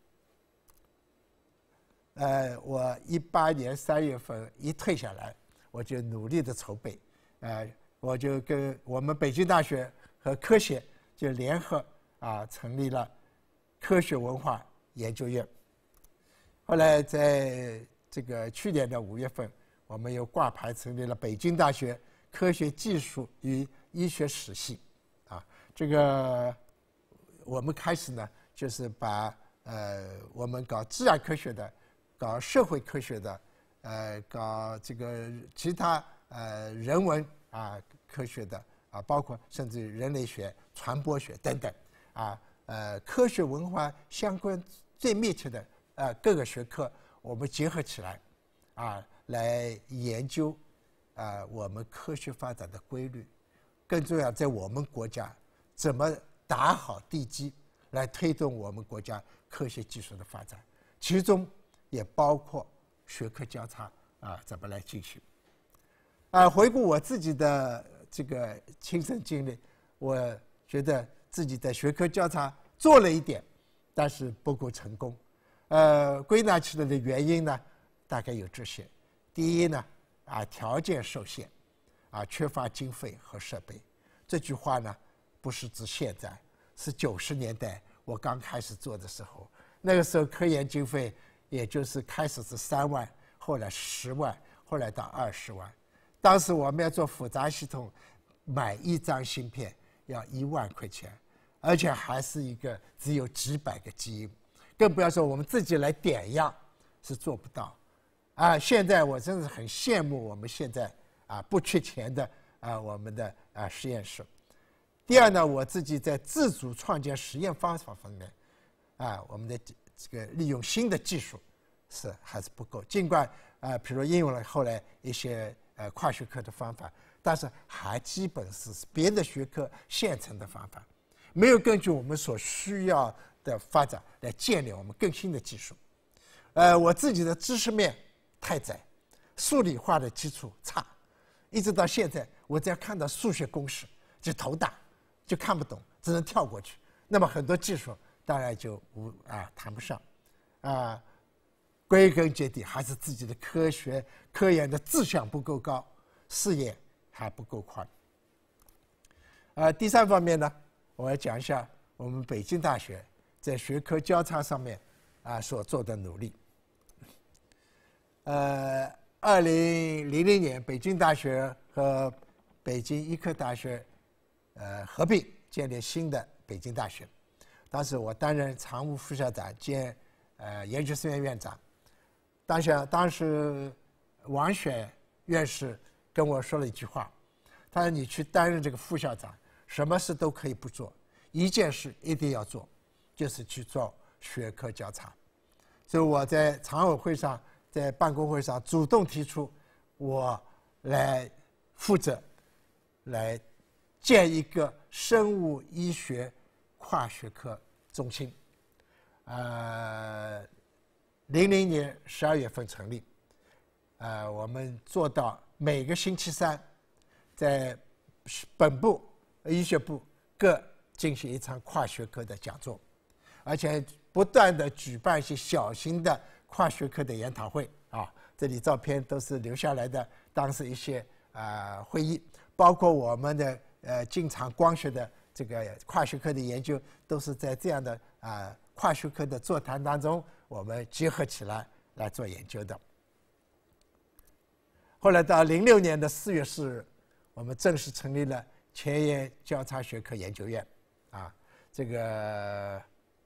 呃，我一八年三月份一退下来，我就努力的筹备，呃，我就跟我们北京大学和科协就联合啊成立了科学文化研究院。后来在这个去年的五月份，我们又挂牌成立了北京大学科学技术与医学史系。这个我们开始呢，就是把呃我们搞自然科学的、搞社会科学的、呃搞这个其他呃人文啊科学的啊，包括甚至于人类学、传播学等等啊，呃科学文化相关最密切的呃各个学科，我们结合起来啊，来研究啊我们科学发展的规律，更重要在我们国家。怎么打好地基，来推动我们国家科学技术的发展？其中也包括学科交叉啊，怎么来进行？啊，回顾我自己的这个亲身经历，我觉得自己的学科交叉做了一点，但是不够成功。呃，归纳起来的原因呢，大概有这些：第一呢，啊，条件受限，啊，缺乏经费和设备。这句话呢。不是指现在，是九十年代我刚开始做的时候，那个时候科研经费也就是开始是三万，后来十万，后来到二十万。当时我们要做复杂系统，买一张芯片要一万块钱，而且还是一个只有几百个基因，更不要说我们自己来点样是做不到。啊，现在我真是很羡慕我们现在啊不缺钱的啊我们的啊实验室。 第二呢，我自己在自主创建实验方法方面，啊，我们的这个利用新的技术是还是不够。尽管啊，比如应用了后来一些呃跨学科的方法，但是还基本是别的学科现成的方法，没有根据我们所需要的发展来建立我们更新的技术。呃，我自己的知识面太窄，数理化的基础差，一直到现在，我只要看到数学公式就头大，就看不懂，只能跳过去。那么很多技术当然就无啊谈不上，啊，归根结底还是自己的科学科研的志向不够高，视野还不够宽。啊，第三方面呢，我要讲一下我们北京大学在学科交叉上面啊所做的努力。呃，二零零零年，北京大学和北京医科大学呃合并，建立新的北京大学。当时我担任常务副校长兼呃研究生院院长。当时当时王选院士跟我说了一句话，他说：“你去担任这个副校长，什么事都可以不做，一件事一定要做，就是去做学科交叉。”所以我在常委会上，在办公会上主动提出，我来负责，来建一个生物医学跨学科中心。呃，零零年十二月份成立，呃，我们做到每个星期三，在本部、医学部各进行一场跨学科的讲座，而且不断的举办一些小型的跨学科的研讨会啊，这里照片都是留下来的，当时一些啊、呃、会议，包括我们的呃经常光学的这个跨学科的研究，都是在这样的啊、呃、跨学科的座谈当中，我们结合起来来做研究的。后来到零六年的四月四日，我们正式成立了前沿交叉学科研究院，啊，这个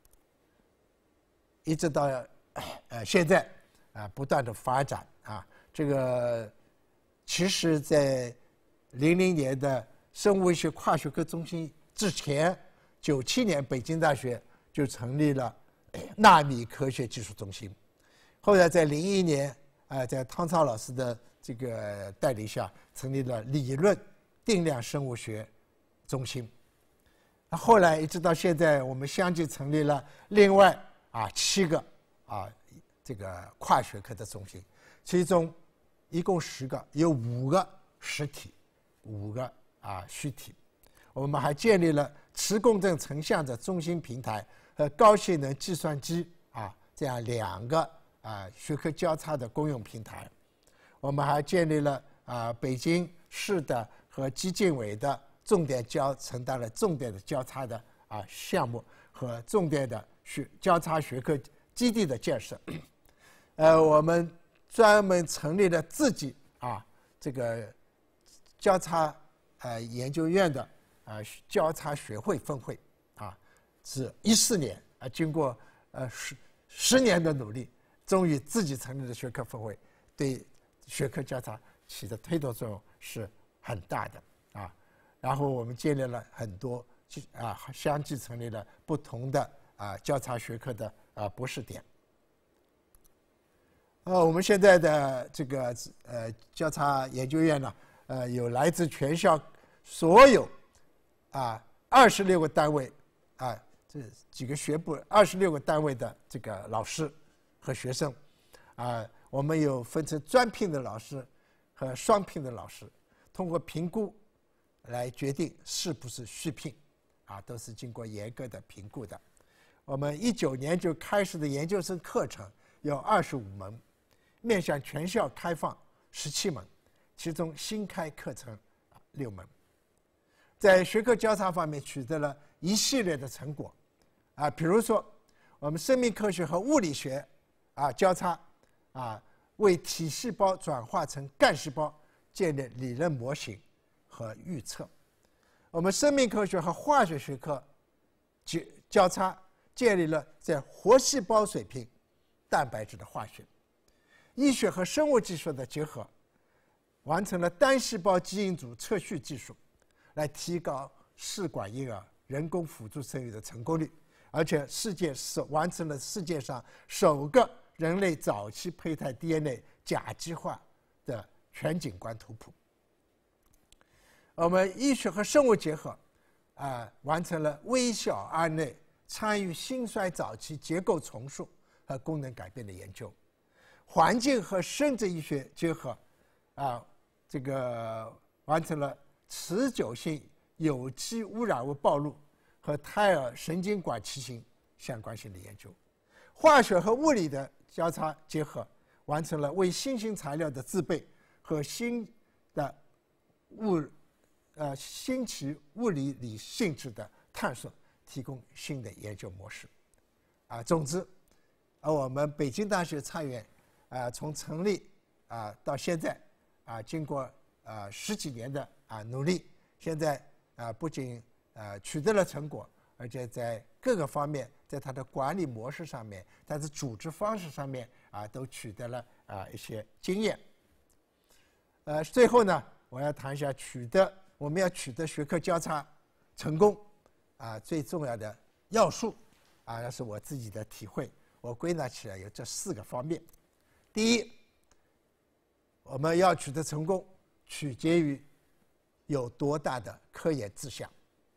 一直到呃现在啊不断的发展啊，这个其实在零零年的生物医学跨学科中心之前，九七年北京大学就成立了纳米科学技术中心，后来在零一年啊，在汤超老师的这个带领下，成立了理论定量生物学中心。那后来一直到现在，我们相继成立了另外啊七个啊这个跨学科的中心，其中一共十个，有五个实体，五个啊虚体。我们还建立了磁共振成像的中心平台和高性能计算机啊这样两个啊学科交叉的公用平台。我们还建立了啊北京市的和基金委的重点交承担了重点的交叉的啊项目和重点的学交叉学科基地的建设。呃，我们专门成立了自己啊这个交叉呃研究院的啊交叉学会分会啊，是一四年啊经过呃十十年的努力，终于自己成立了学科分会，对学科交叉起的推动作用是很大的啊。然后我们建立了很多啊，相继成立了不同的啊交叉学科的啊博士点。呃，我们现在的这个呃交叉研究院呢，呃，有来自全校所有啊二十六个单位啊这几个学部二十六个单位的这个老师和学生啊。我们有分成专聘的老师和双聘的老师，通过评估来决定是不是续聘，啊，都是经过严格的评估的。我们一九年就开始的研究生课程有二十五门，面向全校开放十七门，其中新开课程六门。在学科交叉方面取得了一系列的成果，啊，比如说我们生命科学和物理学啊交叉。啊，为体细胞转化成干细胞建立理论模型和预测。我们生命科学和化学学科交叉，建立了在活细胞水平蛋白质的化学。医学和生物技术的结合，完成了单细胞基因组测序技术，来提高试管婴儿人工辅助生育的成功率，而且世界首完成了世界上首个人类早期胚胎 D N A 甲基化的全景观图谱。我们医学和生物结合，啊、呃，完成了微小 R N A 参与心衰早期结构重塑和功能改变的研究，环境和生殖医学结合，啊，这个完成了持久性有机污染物暴露和胎儿神经管畸形相关性的研究，化学和物理的交叉结合，完成了为新型材料的制备和新的物呃新奇物理理性质的探索提供新的研究模式。啊，总之，而我们北京大学菜园啊，从成立啊到现在啊，经过啊十几年的啊努力，现在啊不仅啊取得了成果，而且在各个方面，在它的管理模式上面，它的组织方式上面啊，都取得了啊一些经验。呃，最后呢，我要谈一下取得我们要取得学科交叉成功啊最重要的要素啊，那是我自己的体会，我归纳起来有这四个方面。第一，我们要取得成功，取决于有多大的科研志向。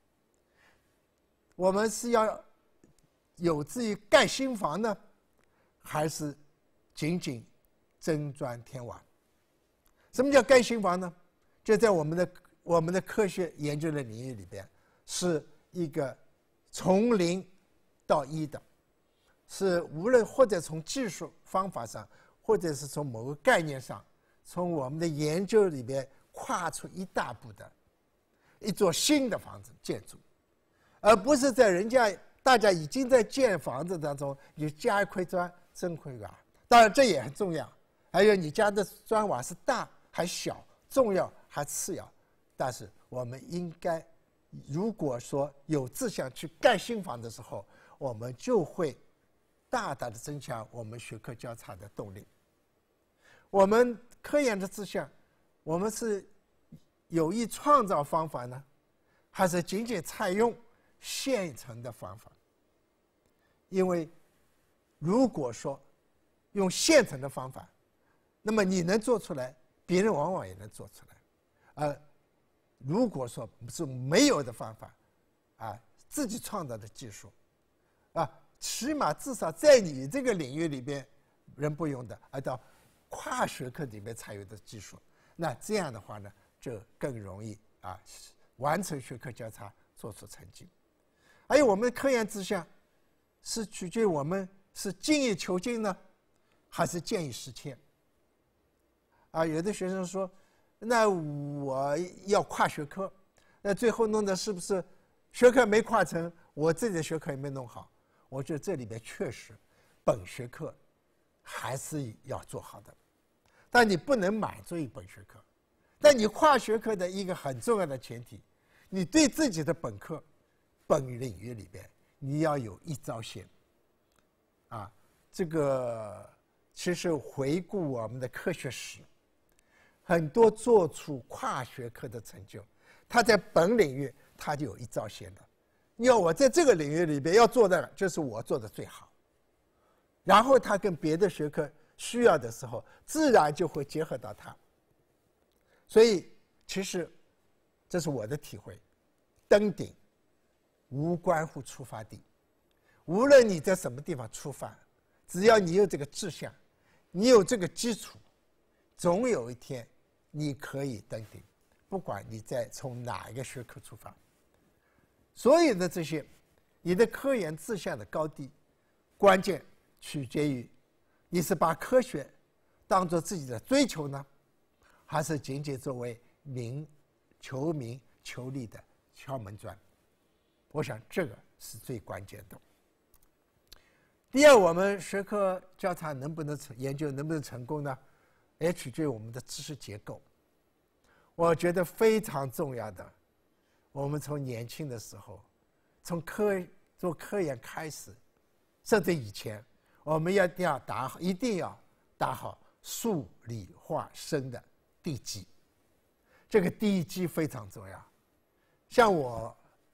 我们是要有志于盖新房呢，还是仅仅增砖添瓦？什么叫盖新房呢？就在我们的我们的科学研究的领域里边，是一个从零到一的，是无论或者从技术方法上，或者是从某个概念上，从我们的研究里边跨出一大步的一座新的房子建筑，而不是在人家大家已经在建房子当中，你加一块砖增块瓦，当然这也很重要。还有你家的砖瓦是大还小，重要还次要。但是我们应该，如果说有志向去盖新房的时候，我们就会大大的增强我们学科交叉的动力。我们科研的志向，我们是有意创造方法呢，还是仅仅采用现成的方法？因为如果说用现成的方法，那么你能做出来，别人往往也能做出来。而如果说是没有的方法，啊，自己创造的技术，啊，起码至少在你这个领域里边人不用的，而到跨学科里面才有的技术，那这样的话呢，就更容易啊完成学科交叉，做出成绩。还有我们的科研志向，是取决于我们是精益求精呢，还是见异思迁？啊，有的学生说，那我要跨学科，那最后弄的是不是学科没跨成，我自己的学科也没弄好？我觉得这里边确实本学科还是要做好的，但你不能满足于本学科。但你跨学科的一个很重要的前提，你对自己的本科本领域里边，你要有一招鲜。啊，这个其实回顾我们的科学史，很多做出跨学科的成就，他在本领域他就有一招鲜的。要我在这个领域里边要做的，就是我做的最好。然后他跟别的学科需要的时候，自然就会结合到它。所以，其实这是我的体会，登顶无关乎出发地。无论你在什么地方出发，只要你有这个志向，你有这个基础，总有一天你可以登顶，不管你在从哪一个学科出发。所有的这些，你的科研志向的高低，关键取决于你是把科学当作自己的追求呢，还是仅仅作为名求名求利的敲门砖。我想这个是最关键的。第二，我们学科交叉能不能成研究能不能成功呢？也取决于我们的知识结构。我觉得非常重要的，我们从年轻的时候，从科做科研开始，甚至以前，我们要要打好，一定要打好数理化生的地基。这个地基非常重要。像我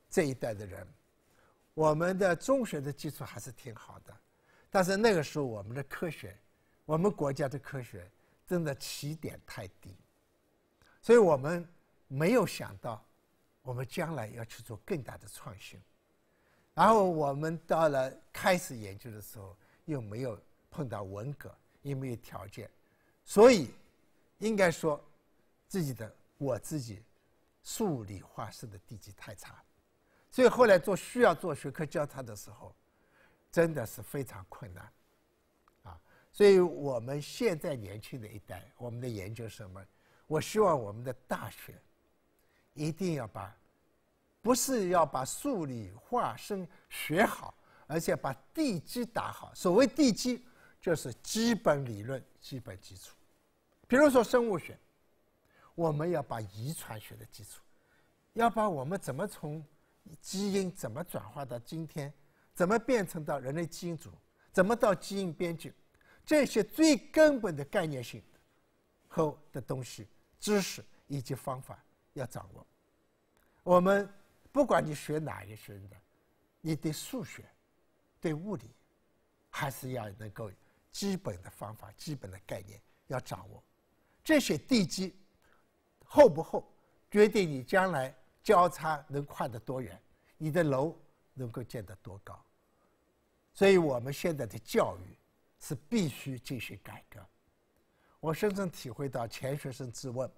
这一代的人，我们的中学的基础还是挺好的，但是那个时候我们的科学，我们国家的科学真的起点太低，所以我们没有想到我们将来要去做更大的创新。然后我们到了开始研究的时候，又没有碰到文革，也没有条件，所以应该说自己的我自己数理化生的地基太差，所以后来做需要做学科交叉的时候，真的是非常困难啊。所以我们现在年轻的一代，我们的研究生们，我希望我们的大学一定要把不是要把数理化生学好，而且把地基打好。所谓地基，就是基本理论、基本基础。比如说生物学，我们要把遗传学的基础，要把我们怎么从基因怎么转化到今天，怎么变成到人类基因组，怎么到基因编辑，这些最根本的概念性和的东西、知识以及方法要掌握。我们不管你学哪一个学的，你对数学、对物理，还是要能够基本的方法、基本的概念要掌握。这些地基厚不厚，决定你将来交叉能跨得多远，你的楼能够建得多高。所以我们现在的教育是必须进行改革。我深深体会到钱学森之问，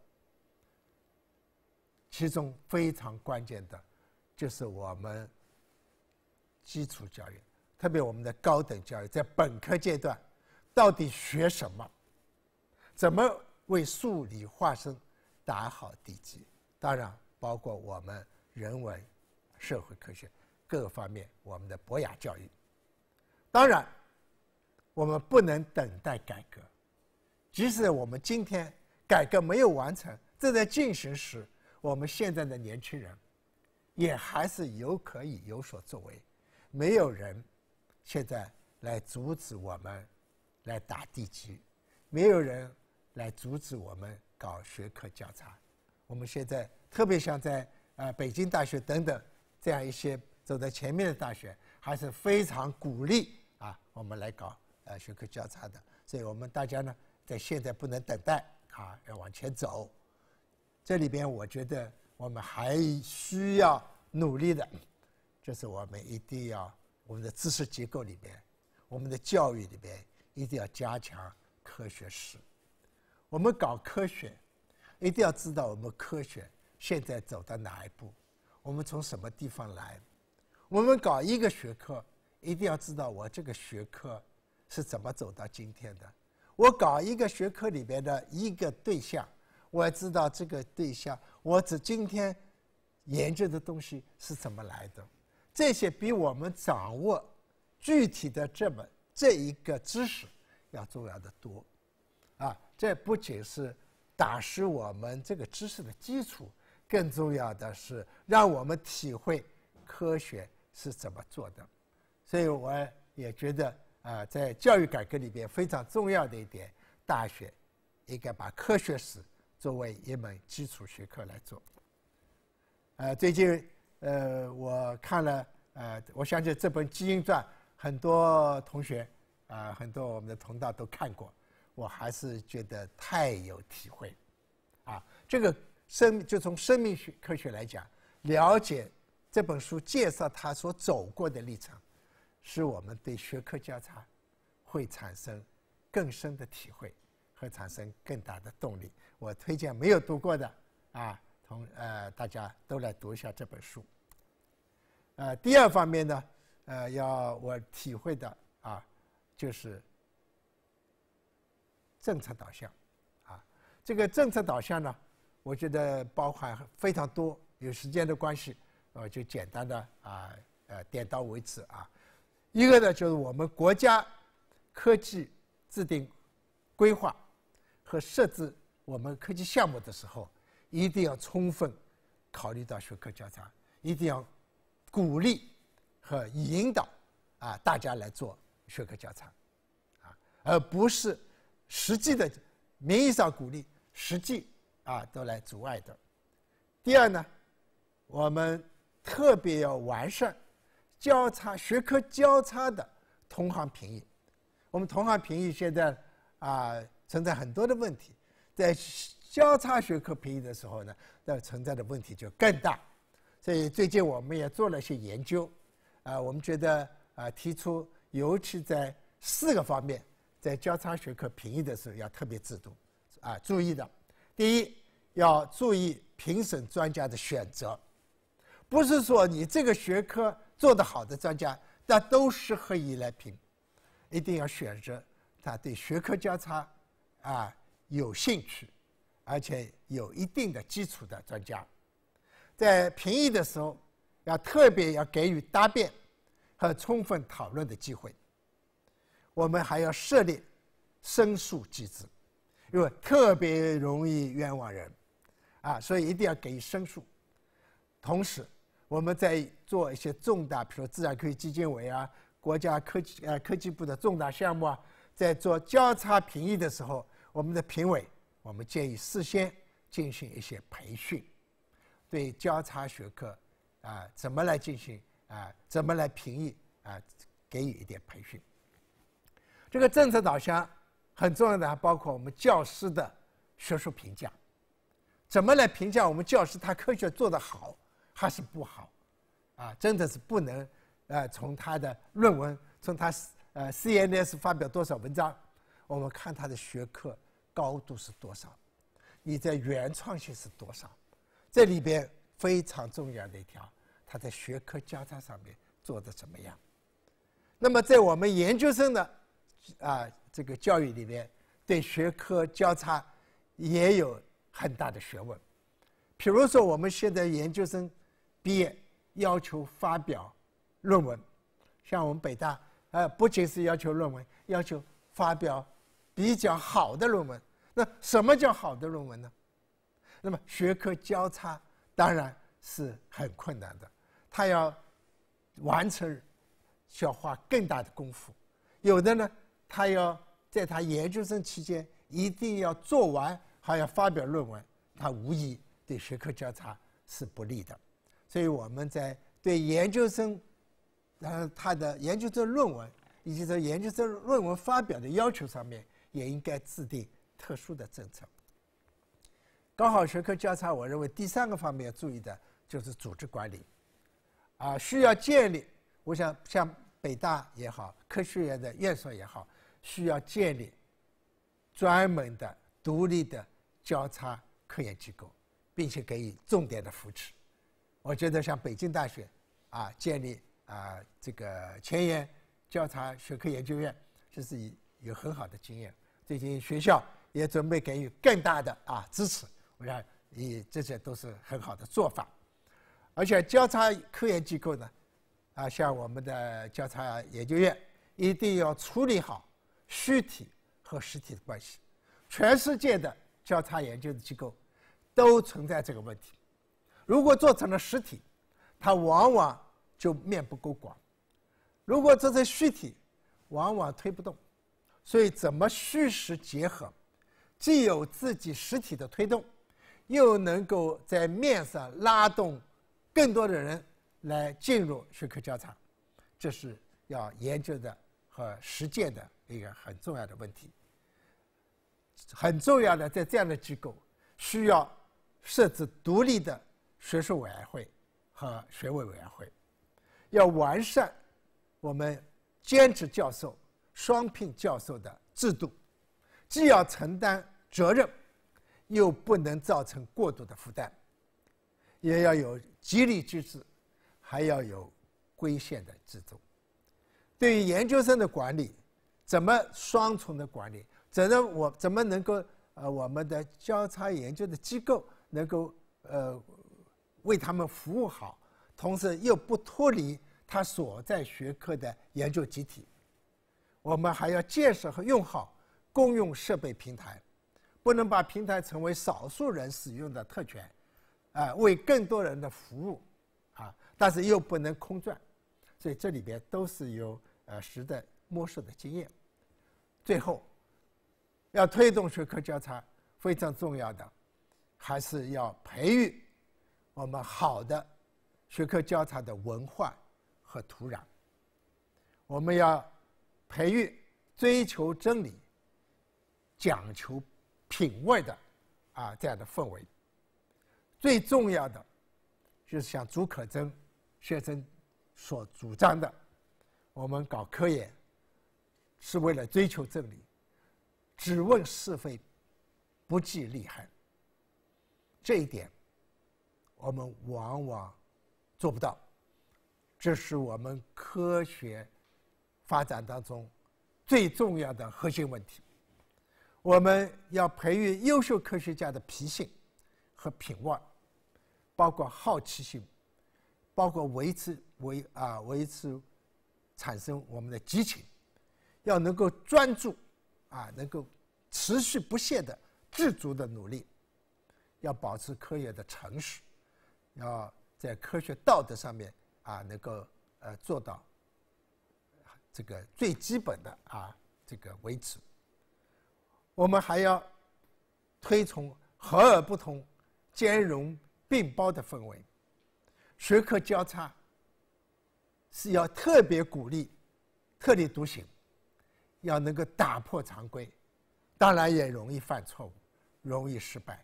其中非常关键的就是我们基础教育，特别我们的高等教育，在本科阶段到底学什么，怎么为数理化生打好地基，当然包括我们人文、社会科学各方面我们的博雅教育。当然我们不能等待改革，即使我们今天改革没有完成，正在进行时，我们现在的年轻人也还是有可以有所作为。没有人现在来阻止我们来打地基，没有人来阻止我们搞学科交叉。我们现在特别像在呃北京大学等等这样一些走在前面的大学，还是非常鼓励啊我们来搞呃学科交叉的。所以我们大家呢，在现在不能等待啊，要往前走。这里边我觉得我们还需要努力的，就是我们一定要我们的知识结构里边，我们的教育里边一定要加强科学史。我们搞科学一定要知道我们科学现在走到哪一步，我们从什么地方来。我们搞一个学科一定要知道我这个学科是怎么走到今天的。我搞一个学科里边的一个对象，我要知道这个对象我只今天研究的东西是怎么来的。这些比我们掌握具体的这么这一个知识要重要的多啊！这不仅是打实我们这个知识的基础，更重要的是让我们体会科学是怎么做的。所以我也觉得啊，在教育改革里边非常重要的一点，大学应该把科学史作为一门基础学科来做。呃，最近呃我看了呃，我相信这本《基因传》，很多同学啊、呃，很多我们的同道都看过，我还是觉得太有体会。啊，这个生就从生命学科学来讲，了解这本书介绍他所走过的历程，使我们对学科交叉会产生更深的体会和产生更大的动力。我推荐没有读过的啊，同呃大家都来读一下这本书。呃，第二方面呢，呃，要我体会的啊，就是政策导向。啊，这个政策导向呢，我觉得包含非常多，有时间的关系，我就简单的啊呃点到为止啊。一个呢，就是我们国家科技制定规划和设置我们科技项目的时候，一定要充分考虑到学科交叉，一定要鼓励和引导啊大家来做学科交叉，啊，而不是实际的名义上鼓励，实际啊都来阻碍的。第二呢，我们特别要完善交叉学科交叉的同行评议。我们同行评议现在啊存在很多的问题，在交叉学科评议的时候呢，那存在的问题就更大。所以最近我们也做了一些研究，啊，我们觉得啊提出，尤其在四个方面，在交叉学科评议的时候要特别制度啊注意的。第一，要注意评审专家的选择，不是说你这个学科做得好的专家，那都适合你来评，一定要选择他对学科交叉啊有兴趣，而且有一定的基础的专家。在评议的时候，要特别要给予答辩和充分讨论的机会。我们还要设立申诉机制，因为特别容易冤枉人，啊，所以一定要给予申诉。同时，我们在做一些重大，比如自然科学基金委啊、国家科技呃科技部的重大项目啊，在做交叉评议的时候，我们的评委，我们建议事先进行一些培训，对交叉学科啊怎么来进行啊怎么来评议啊给予一点培训。这个政策导向很重要的还包括我们教师的学术评价，怎么来评价我们教师他科学做得好还是不好，啊，真的是不能呃从他的论文，从他呃 C N S 发表多少文章，我们看他的学科高度是多少，你在原创性是多少，这里边非常重要的一条，他在学科交叉上面做得怎么样。那么在我们研究生的啊这个教育里面，对学科交叉也有很大的学问。比如说我们现在研究生毕业要求发表论文，像我们北大呃不仅是要求论文，要求发表比较好的论文。那什么叫好的论文呢？那么学科交叉当然是很困难的，它要完成需要花更大的功夫。有的呢，他要在他研究生期间一定要做完，还要发表论文，他无疑对学科交叉是不利的。所以我们在对研究生，呃，他的研究生论文以及在研究生论文发表的要求上面，也应该制定特殊的政策。搞好学科交叉，我认为第三个方面要注意的就是组织管理，啊，需要建立，我想像北大也好，科学院的院所也好，需要建立专门的独立的交叉科研机构，并且给予重点的扶持。我觉得像北京大学啊，建立啊这个前沿交叉学科研究院，这是有很好的经验。最近学校也准备给予更大的啊支持，我想以这些都是很好的做法。而且交叉科研机构呢，啊，像我们的交叉研究院，一定要处理好虚体和实体的关系。全世界的交叉研究的机构都存在这个问题。如果做成了实体，它往往就面不够广；如果做成虚体，往往推不动。所以，怎么虚实结合，既有自己实体的推动，又能够在面上拉动更多的人来进入学科交叉，这是要研究的和实践的一个很重要的问题。很重要的，在这样的机构需要设置独立的学术委员会和学位委员会，要完善我们兼职教授、双聘教授的制度，既要承担责任，又不能造成过度的负担，也要有激励机制，还要有规限的制度。对于研究生的管理，怎么双重的管理？怎么我怎么能够呃我们的交叉研究的机构能够呃为他们服务好，同时又不脱离他所在学科的研究集体？我们还要建设和用好公用设备平台，不能把平台成为少数人使用的特权，啊、呃，为更多人的服务，啊，但是又不能空转，所以这里边都是有呃实的摸索的经验。最后，要推动学科交叉，非常重要的还是要培育我们好的学科交叉的文化和土壤。我们要培育追求真理、讲求品味的啊这样的氛围。最重要的就是像竺可桢先生所主张的，我们搞科研是为了追求真理，只问是非，不计利害。这一点我们往往做不到，这是我们科学发展当中最重要的核心问题。我们要培育优秀科学家的脾性和品味，包括好奇心，包括维持维啊维持产生我们的激情，要能够专注啊，能够持续不懈的自主的努力，要保持科学的诚实，要在科学道德上面啊能够呃做到这个最基本的啊这个维持。我们还要推崇和而不同、兼容并包的氛围。学科交叉是要特别鼓励特立独行，要能够打破常规，当然也容易犯错误，容易失败。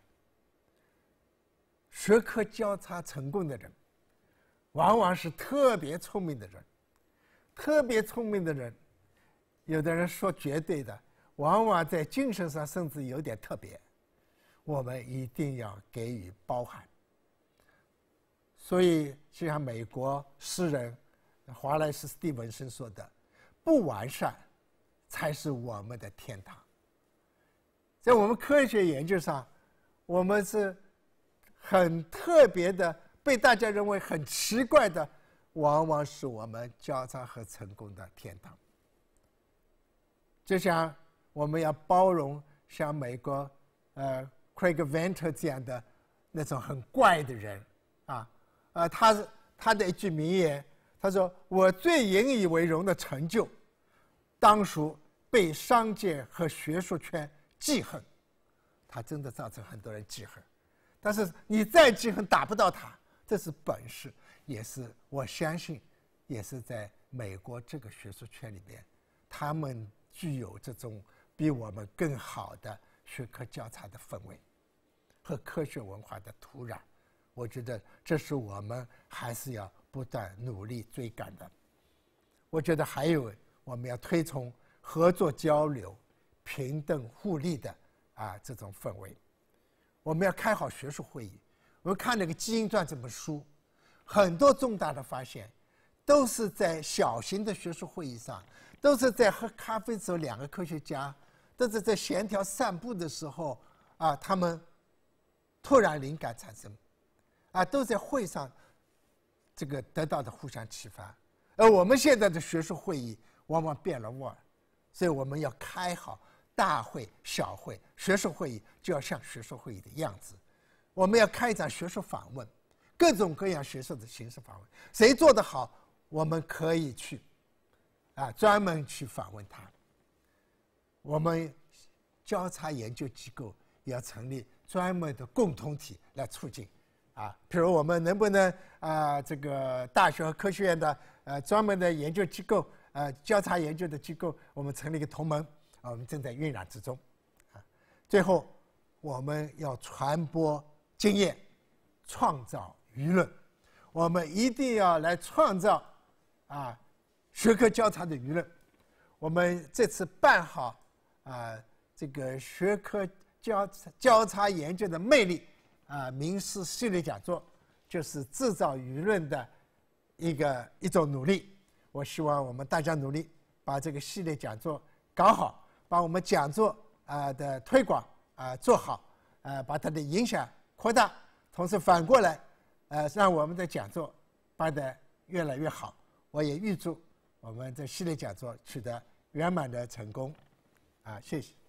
学科交叉成功的人，往往是特别聪明的人。特别聪明的人，有的人说绝对的，往往在精神上甚至有点特别。我们一定要给予包涵。所以，就像美国诗人华莱士·斯蒂文森说的：“不完善才是我们的天堂。”在我们科学研究上，我们是很特别的，被大家认为很奇怪的，往往是我们交叉和成功的天堂。就像我们要包容像美国呃 Craig Venter 这样的那种很怪的人啊，呃，他他的一句名言，他说：“我最引以为荣的成就，当属被商界和学术圈记恨。”他真的造成很多人记恨，但是你再记恨打不到他，这是本事，也是我相信，也是在美国这个学术圈里边，他们具有这种比我们更好的学科交叉的氛围和科学文化的土壤。我觉得这是我们还是要不断努力追赶的。我觉得还有我们要推崇合作交流、平等互利的啊这种氛围。我们要开好学术会议。我们看那个《基因传》这本书，很多重大的发现都是在小型的学术会议上，都是在喝咖啡的时候，两个科学家都是在闲条散步的时候啊，他们突然灵感产生，啊，都在会上这个得到的互相启发。而我们现在的学术会议往往变了味儿，所以我们要开好大会、小会，学术会议就要像学术会议的样子。我们要开一场学术访问，各种各样学术的形式访问，谁做得好，我们可以去啊专门去访问他。我们交叉研究机构也要成立专门的共同体来促进啊，比如我们能不能啊这个大学和科学院的呃专门的研究机构呃交叉研究的机构，我们成立一个同盟，啊，我们正在酝酿之中啊。最后，我们要传播经验，创造舆论，我们一定要来创造啊学科交叉的舆论。我们这次办好啊这个学科交交叉研究的魅力啊名师系列讲座，就是制造舆论的一个一种努力。我希望我们大家努力把这个系列讲座搞好，把我们讲座啊的推广啊做好，啊把它的影响扩大，同时反过来，呃，让我们的讲座办得越来越好。我也预祝我们这系列讲座取得圆满的成功，啊，谢谢。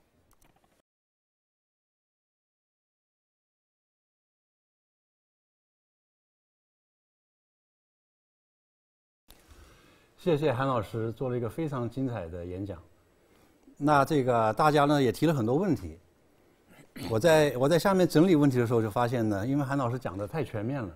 谢谢韩老师做了一个非常精彩的演讲。那这个大家呢也提了很多问题。我在我在下面整理问题的时候就发现呢，因为韩老师讲的太全面了，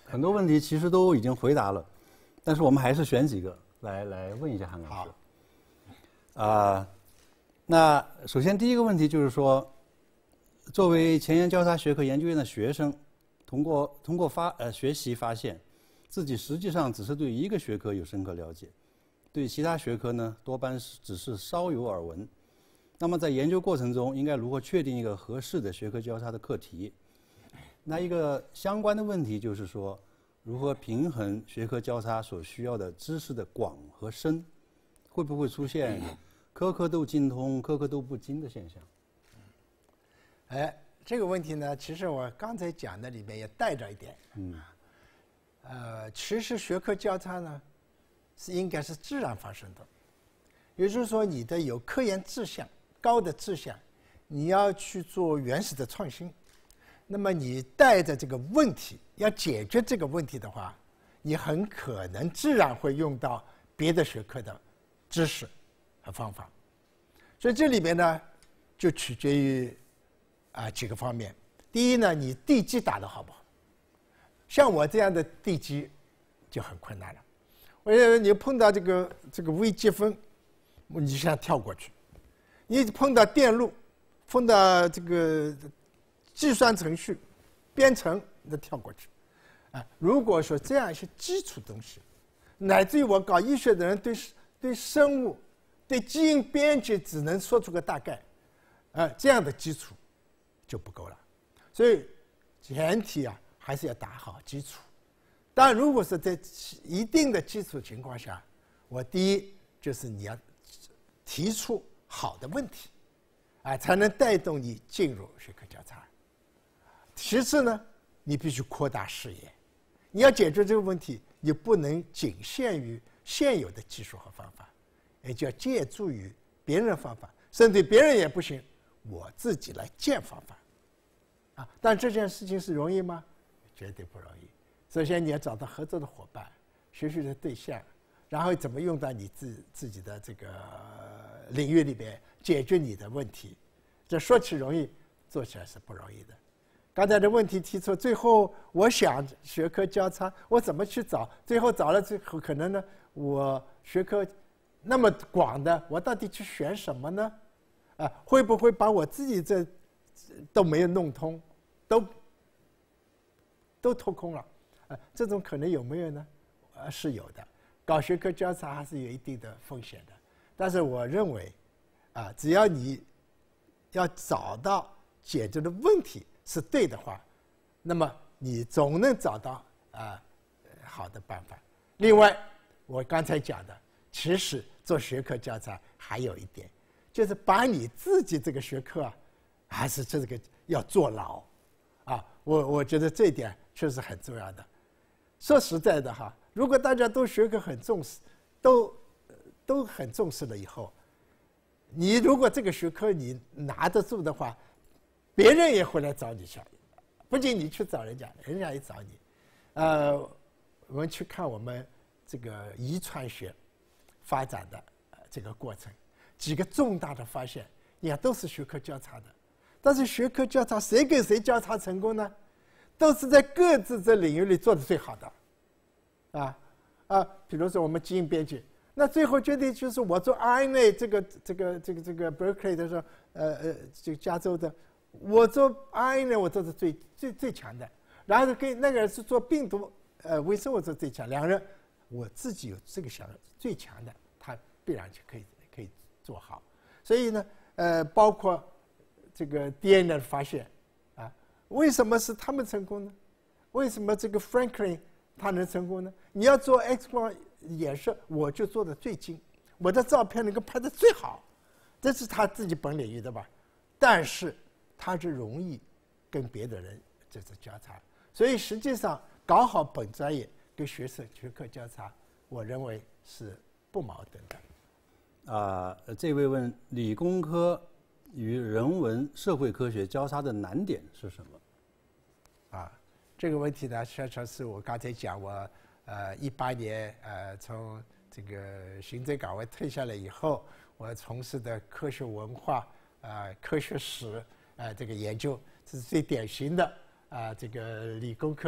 很多问题其实都已经回答了，但是我们还是选几个来来问一下韩老师。 好。 啊、呃，那首先第一个问题就是说，作为前沿交叉学科研究院的学生，通过通过发呃学习发现，自己实际上只是对一个学科有深刻了解，对其他学科呢多半是只是稍有耳闻。那么在研究过程中，应该如何确定一个合适的学科交叉的课题？那一个相关的问题就是说，如何平衡学科交叉所需要的知识的广和深，会不会出现科科都精通、科科都不精的现象？ 哎，这个问题呢，其实我刚才讲的里面也带着一点。嗯。呃，其实学科交叉呢，是应该是自然发生的，也就是说，你的有科研志向、高的志向，你要去做原始的创新。那么你带着这个问题要解决这个问题的话，你很可能自然会用到别的学科的知识和方法。所以这里面呢，就取决于啊几个方面。第一呢，你地基打得好不好？像我这样的地基就很困难了。我认为你碰到这个这个微积分，你就想跳过去；你碰到电路，碰到这个计算程序、编程，你就跳过去。啊，如果说这样一些基础东西，乃至于我搞医学的人对对生物、对基因编辑只能说出个大概，啊，这样的基础就不够了。所以前提啊，还是要打好基础。但如果是在一定的基础情况下，我第一就是你要提出好的问题，啊，才能带动你进入学科交叉。其次呢，你必须扩大视野，你要解决这个问题，你不能仅限于现有的技术和方法，也就要借助于别人的方法，甚至别人也不行，我自己来建方法。啊，但这件事情是容易吗？绝对不容易。首先你要找到合作的伙伴、学习的对象，然后怎么用到你自自己的这个领域里边解决你的问题。这说起容易，做起来是不容易的。刚才的问题提出，最后我想学科交叉，我怎么去找？最后找了最后，可能呢，我学科那么广的，我到底去选什么呢？啊，会不会把我自己这都没有弄通，都都脱空了？啊，这种可能有没有呢？啊，是有的。搞学科交叉还是有一定的风险的，但是我认为，啊，只要你要找到解决的问题是对的话，那么你总能找到啊好的办法。另外，我刚才讲的，其实做学科交叉还有一点，就是把你自己这个学科啊，还是这个要做牢，啊，我我觉得这一点确实很重要的。说实在的哈，如果大家都学科很重视，都都很重视了以后，你如果这个学科你拿得住的话，别人也会来找你去，不仅你去找人家，人家也找你。呃，我们去看我们这个遗传学发展的这个过程，几个重大的发现，你看都是学科交叉的。但是学科交叉谁跟谁交叉成功呢？都是在各自这领域里做的最好的，啊啊，比如说我们基因编辑，那最后决定就是我做 R N A 这个这个这个这个 Berkeley 的时候，呃呃，这个加州的，我做 R N A 我做的最最最强的，然后跟那个人是做病毒呃微生物做最强，两个人我自己有这个想最强的，他必然就可以可以做好，所以呢，呃，包括这个 D N A 的发现。为什么是他们成功呢？为什么这个 Franklin 他能成功呢？你要做 X 光演示，我就做的最精，我的照片能够拍的最好，这是他自己本领域的吧？但是他是容易跟别的人这是交叉，所以实际上搞好本专业跟学生学科交叉，我认为是不矛盾的。 啊、呃，这位问理工科与人文社会科学交叉的难点是什么？ 啊，这个问题呢，确实是我刚才讲，我呃一八年呃从这个行政岗位退下来以后，我从事的科学文化呃科学史呃这个研究，这是最典型的啊、呃、这个理工科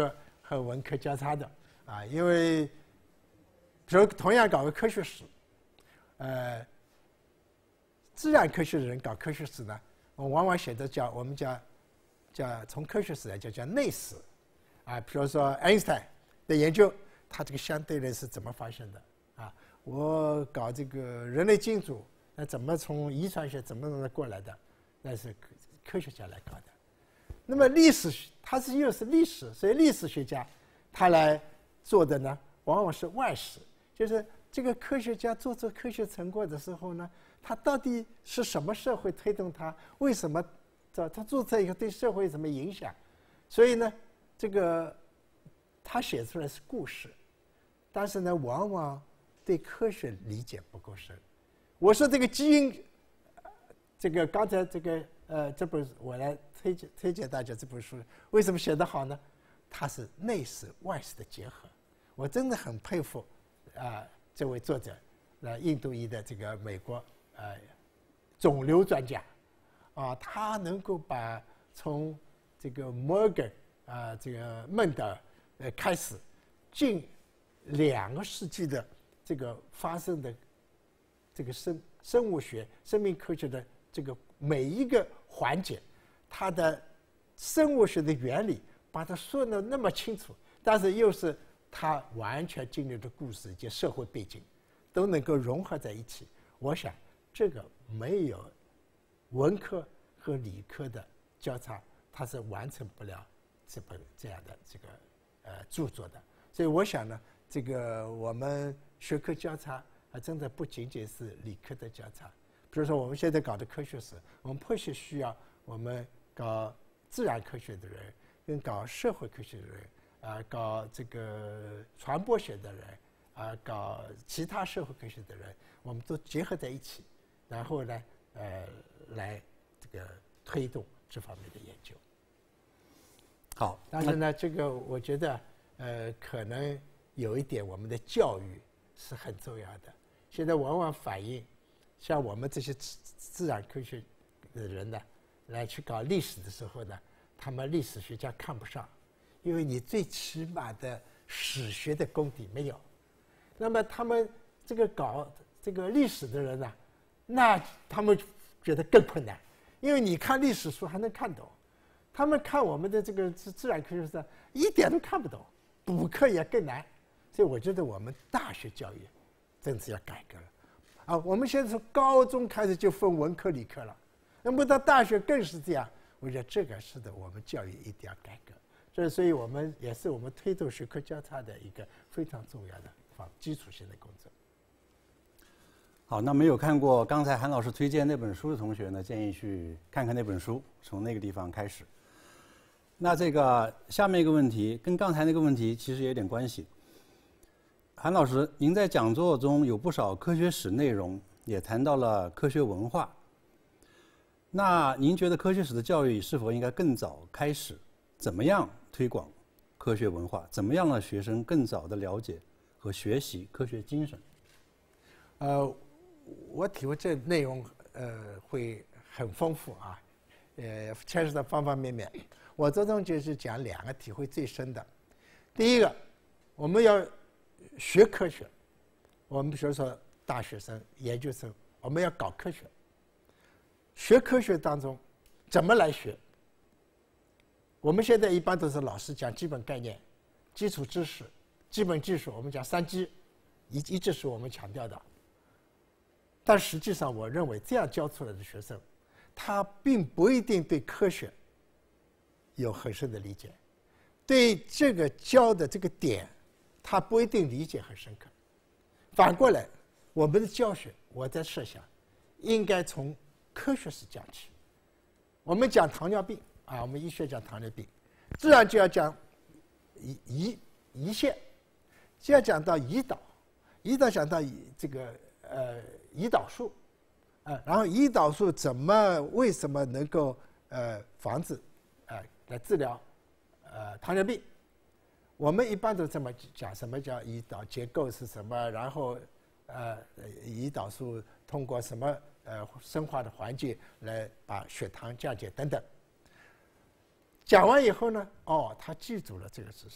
和文科交叉的啊，因为比如同样搞个科学史，呃，自然科学的人搞科学史呢，我往往写的叫我们叫叫从科学史来讲叫内史啊，比如说爱因斯坦的研究，他这个相对论是怎么发生的啊？我搞这个人类基因组，那怎么从遗传学怎么怎么过来的？那是科科学家来搞的。那么历史它是又是历史，所以历史学家他来做的呢，往往是外史，就是这个科学家做出科学成果的时候呢，他到底是什么社会推动他？为什么他他做出来以后对社会有什么影响？所以呢，这个他写出来是故事，但是呢，往往对科学理解不够深。我说这个基因，这个刚才这个呃，这本我来推荐推荐大家这本书，为什么写得好呢？它是内史外史的结合。我真的很佩服啊、呃，这位作者，呃，印度裔的这个美国呃肿瘤专家，啊，他能够把从这个摩根啊这个孟德尔呃开始，近两个世纪的这个发生的这个生生物学、生命科学的这个每一个环节，它的生物学的原理，把它说得那么清楚，但是又是他完全经历的故事以及社会背景，都能够融合在一起。我想，这个没有文科和理科的交叉，它是完成不了这本这样的这个呃著作的。所以我想呢，这个我们学科交叉啊，真的不仅仅是理科的交叉。比如说我们现在搞的科学史，我们迫切需要我们搞自然科学的人，跟搞社会科学的人，啊、呃，搞这个传播学的人，啊、呃，搞其他社会科学的人，我们都结合在一起，然后呢，呃，来这个推动这方面的研究。 好， 但是呢，这个我觉得，呃，可能有一点，我们的教育是很重要的。现在往往反映，像我们这些自自然科学的人呢，来去搞历史的时候呢，他们历史学家看不上，因为你最起码的史学的功底没有。那么他们这个搞这个历史的人呢，那他们觉得更困难，因为你看历史书还能看懂，他们看我们的这个自自然科学书一点都看不懂，补课也更难。所以我觉得我们大学教育真是要改革了。啊，我们现在从高中开始就分文科理科了，那么到大学更是这样。我觉得这个是的，我们教育一定要改革。所以，所以我们也是我们推动学科交叉的一个非常重要的方基础性的工作。 好，那没有看过刚才韩老师推荐那本书的同学呢，建议去看看那本书，从那个地方开始。那这个下面一个问题跟刚才那个问题其实有点关系。韩老师，您在讲座中有不少科学史内容，也谈到了科学文化。那您觉得科学史的教育是否应该更早开始？怎么样推广科学文化？怎么样让学生更早的了解和学习科学精神？ 呃，我体会这内容呃会很丰富啊，呃，牵涉到方方面面。我着重就是讲两个体会最深的。第一个，我们要学科学，我们比如说大学生、研究生，我们要搞科学。学科学当中怎么来学？我们现在一般都是老师讲基本概念、基础知识、基本技术，我们讲三基，一一直是我们强调的。但实际上，我认为这样教出来的学生，他并不一定对科学有很深的理解，对这个教的这个点，他不一定理解很深刻。反过来，我们的教学，我在设想，应该从科学史讲起。我们讲糖尿病啊，我们医学讲糖尿病，自然就要讲胰胰胰腺，就要讲到胰岛，胰岛讲到这个呃胰岛素，啊，然后胰岛素怎么为什么能够呃防止呃来治疗呃糖尿病？我们一般都这么讲，什么叫胰岛结构是什么？然后呃胰岛素通过什么呃生化的环境来把血糖降解等等。讲完以后呢，哦，他记住了这个知识，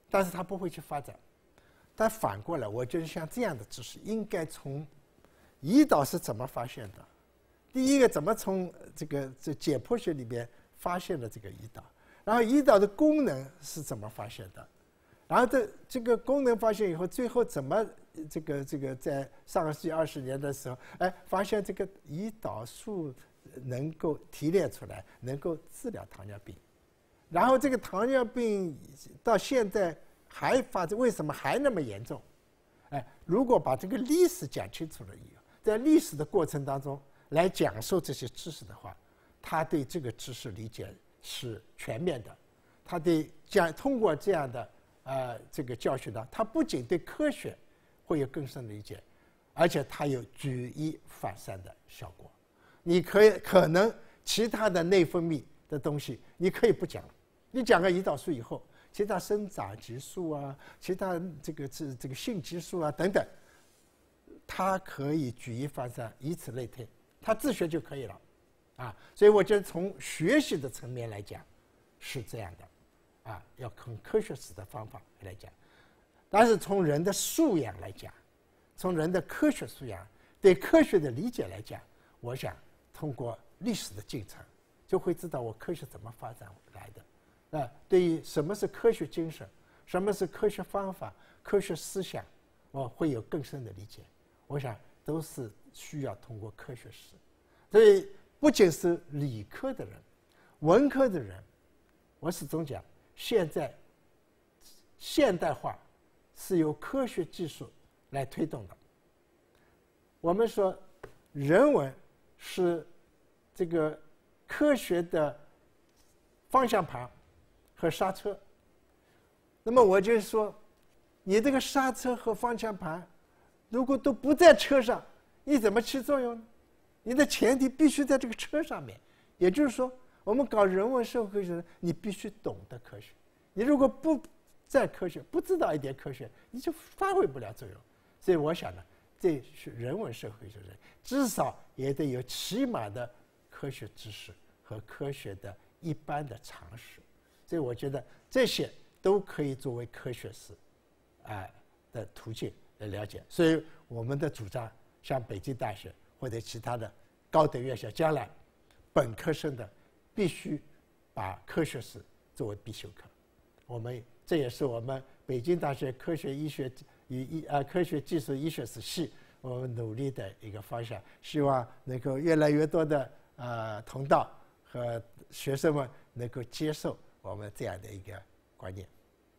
但是它不会去发展。但反过来，我觉得像这样的知识，应该从胰岛是怎么发现的？第一个，怎么从这个这解剖学里边发现了这个胰岛？然后胰岛的功能是怎么发现的？然后这这个功能发现以后，最后怎么这个这个在上个世纪二十年的时候，哎，发现这个胰岛素能够提炼出来，能够治疗糖尿病。然后这个糖尿病到现在还发展，为什么还那么严重？哎，如果把这个历史讲清楚了以后，在历史的过程当中来讲授这些知识的话，他对这个知识理解是全面的。他对讲通过这样的呃这个教学呢，他不仅对科学会有更深的理解，而且它有举一反三的效果。你可以可能其他的内分泌的东西你可以不讲了，你讲个胰岛素以后，其他生长激素啊，其他这个这这个性激素啊等等，它可以举一反三，以此类推，它自学就可以了，啊，所以我觉得从学习的层面来讲是这样的，啊，要从科学史的方法来讲，但是从人的素养来讲，从人的科学素养对科学的理解来讲，我想通过历史的进程，就会知道我科学怎么发展来的。啊，对于什么是科学精神，什么是科学方法、科学思想，我会有更深的理解。我想都是需要通过科学史。所以不仅是理科的人，文科的人，我始终讲，现在现代化是由科学技术来推动的。我们说人文是这个科学的方向盘和刹车，那么我就说，你这个刹车和方向盘如果都不在车上，你怎么起作用呢？你的前提必须在这个车上面。也就是说，我们搞人文社会科学，你必须懂得科学。你如果不在科学，不知道一点科学，你就发挥不了作用。所以我想呢，这是人文社会学人至少也得有起码的科学知识和科学的一般的常识。所以我觉得这些都可以作为科学史啊的途径来了解。所以我们的主张，像北京大学或者其他的高等院校，将来本科生的必须把科学史作为必修课。我们这也是我们北京大学科学医学与医啊科学技术医学史系我们努力的一个方向。希望能够越来越多的呃同道和学生们能够接受我们这样的一个观念。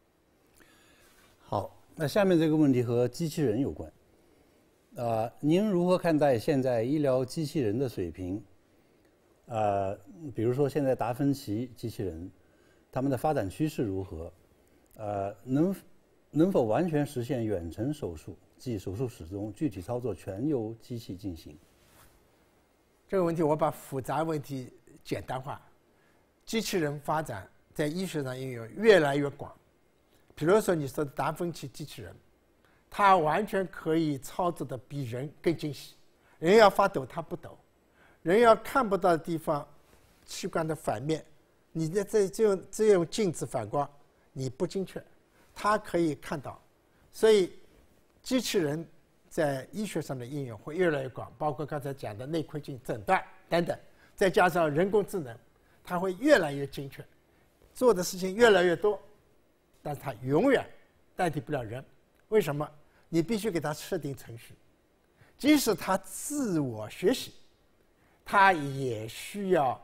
好，那下面这个问题和机器人有关。呃，您如何看待现在医疗机器人的水平？呃，比如说现在达芬奇机器人，他们的发展趋势如何？呃，能能否完全实现远程手术，即手术室中具体操作全由机器进行？ 这个问题我把复杂问题简单化。机器人发展在医学上应用越来越广。比如说你说的达芬奇机器人，它完全可以操作的比人更精细。人要发抖，它不抖；人要看不到的地方，器官的反面，你的这这用这用镜子反光，你不精确，它可以看到。所以，机器人在医学上的应用会越来越广，包括刚才讲的内窥镜诊断等等，再加上人工智能，它会越来越精确，做的事情越来越多，但是它永远代替不了人。为什么？你必须给它设定程序，即使它自我学习，它也需要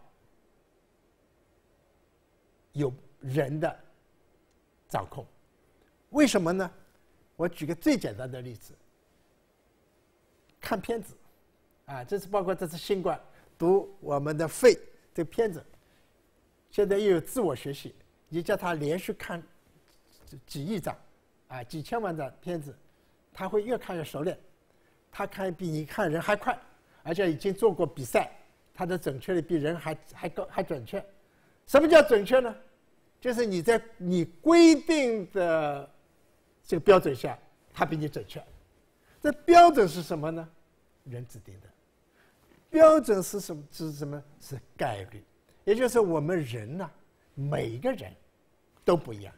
有人的掌控。为什么呢？我举个最简单的例子，看片子，啊，这是包括这次新冠读我们的肺这个片子，现在又有自我学习，你叫他连续看几亿张，啊，几千万张片子，他会越看越熟练，他看比你看人还快，而且已经做过比赛，他的准确率比人还还高还准确。什么叫准确呢？就是你在你规定的这个标准下，它比你准确。这标准是什么呢？人制定的。标准是什么？是什么？是概率。也就是我们人呢、啊，每一个人都不一样，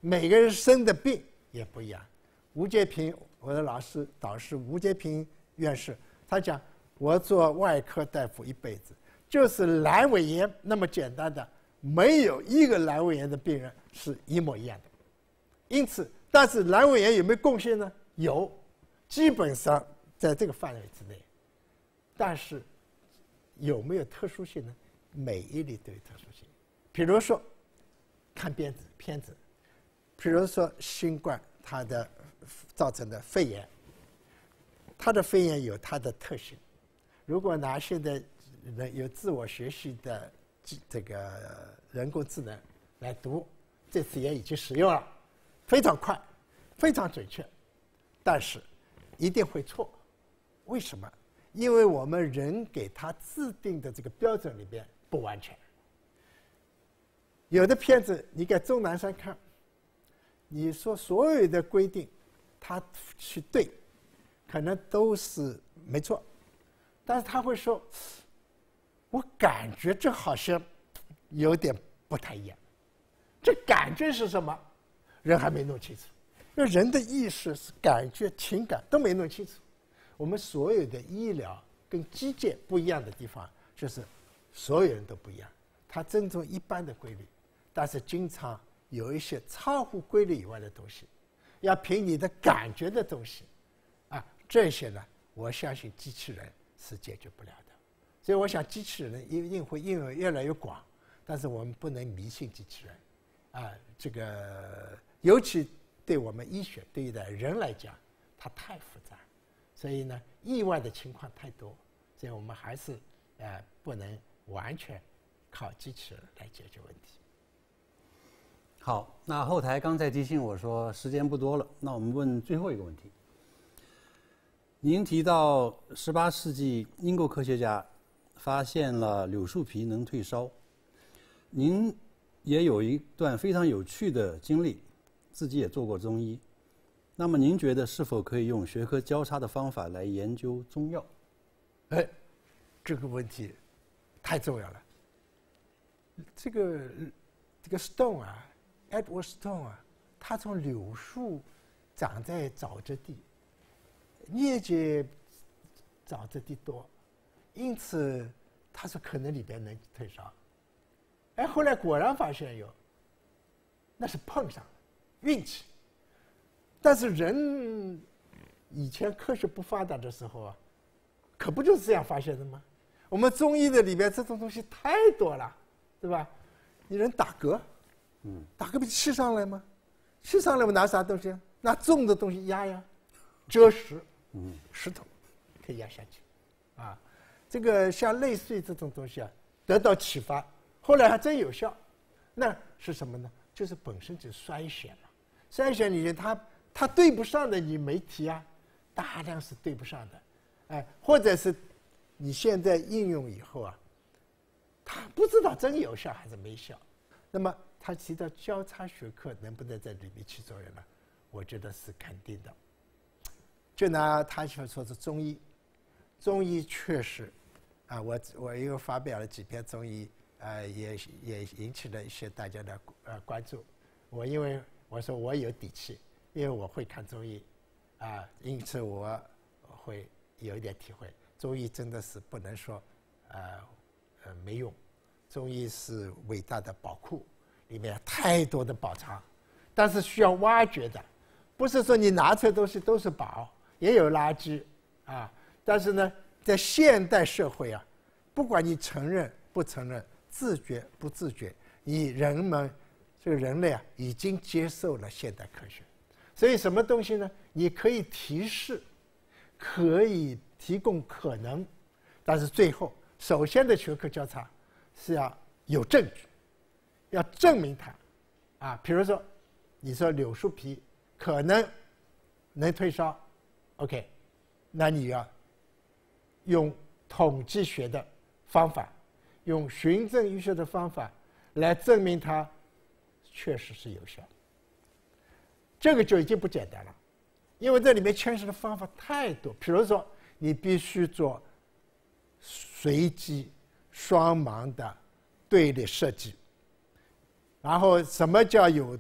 每个人生的病也不一样。吴杰平，我的老师导师吴杰平院士，他讲我做外科大夫一辈子，就是阑尾炎那么简单的，没有一个阑尾炎的病人是一模一样的。因此，但是阑尾炎有没有贡献呢？有，基本上在这个范围之内。但是有没有特殊性呢？每一例都有特殊性。比如说看片子片子，比如说新冠它的造成的肺炎，它的肺炎有它的特性。如果拿现在人有自我学习的这个人工智能来读，这次也已经使用了，非常快，非常准确，但是一定会错。为什么？因为我们人给它制定的这个标准里边不完全。有的片子你给钟南山看，你说所有的规定他去对，可能都是没错，但是他会说，我感觉这好像有点不太一样。这感觉是什么？人还没弄清楚，因为人的意识是感觉、情感都没弄清楚。我们所有的医疗跟基建不一样的地方，就是所有人都不一样，他尊重一般的规律，但是经常有一些超乎规律以外的东西，要凭你的感觉的东西，啊，这些呢，我相信机器人是解决不了的。所以我想机器人一定会应用越来越广，但是我们不能迷信机器人，啊，这个尤其对我们医学对待人来讲，它太复杂。所以呢，意外的情况太多，所以我们还是呃不能完全靠机器人来解决问题。 好，那后台刚才提醒我说时间不多了，那我们问最后一个问题。您提到十八世纪英国科学家发现了柳树皮能退烧，您也有一段非常有趣的经历，自己也做过中医。那么您觉得是否可以用学科交叉的方法来研究中药？ 哎，这个问题太重要了。这个这个 Stone 啊 ，Edward Stone 啊，他从柳树长在沼泽地，疟疾沼泽地多，因此他说可能里边能退烧。哎，后来果然发现有，那是碰上了运气。但是人以前科学不发达的时候啊，可不就是这样发现的吗？我们中医的里边这种东西太多了，对吧？你人打嗝，嗯，打嗝不气上来吗？气上来我拿啥东西？拿重的东西压呀，蛰石，嗯，石头可以压下去，啊，这个像类似于这种东西啊，得到启发，后来还真有效。那是什么呢？就是本身就筛选了，筛选里面它。它对不上的你没提啊，大量是对不上的，哎，或者是你现在应用以后啊，它不知道真有效还是没效。那么他提到交叉学科能不能在里面起作用呢？我觉得是肯定的。就拿他所说的中医，中医确实啊，我我又发表了几篇中医，呃，也也引起了一些大家的呃关注。我因为我说我有底气。因为我会看中医，啊，因此我会有一点体会，中医真的是不能说，呃，呃没用，中医是伟大的宝库，里面太多的宝藏，但是需要挖掘的，不是说你拿出来的东西都是宝，也有垃圾，啊，但是呢，在现代社会啊，不管你承认不承认，自觉不自觉，你人们这个人类啊，已经接受了现代科学。所以什么东西呢？你可以提示，可以提供可能，但是最后首先的学科交叉是要有证据，要证明它，啊，比如说你说柳树皮可能能退烧 ，OK， 那你要用统计学的方法，用循证医学的方法来证明它确实是有效。这个就已经不简单了，因为这里面牵涉的方法太多。比如说，你必须做随机、双盲的队列设计，然后什么叫有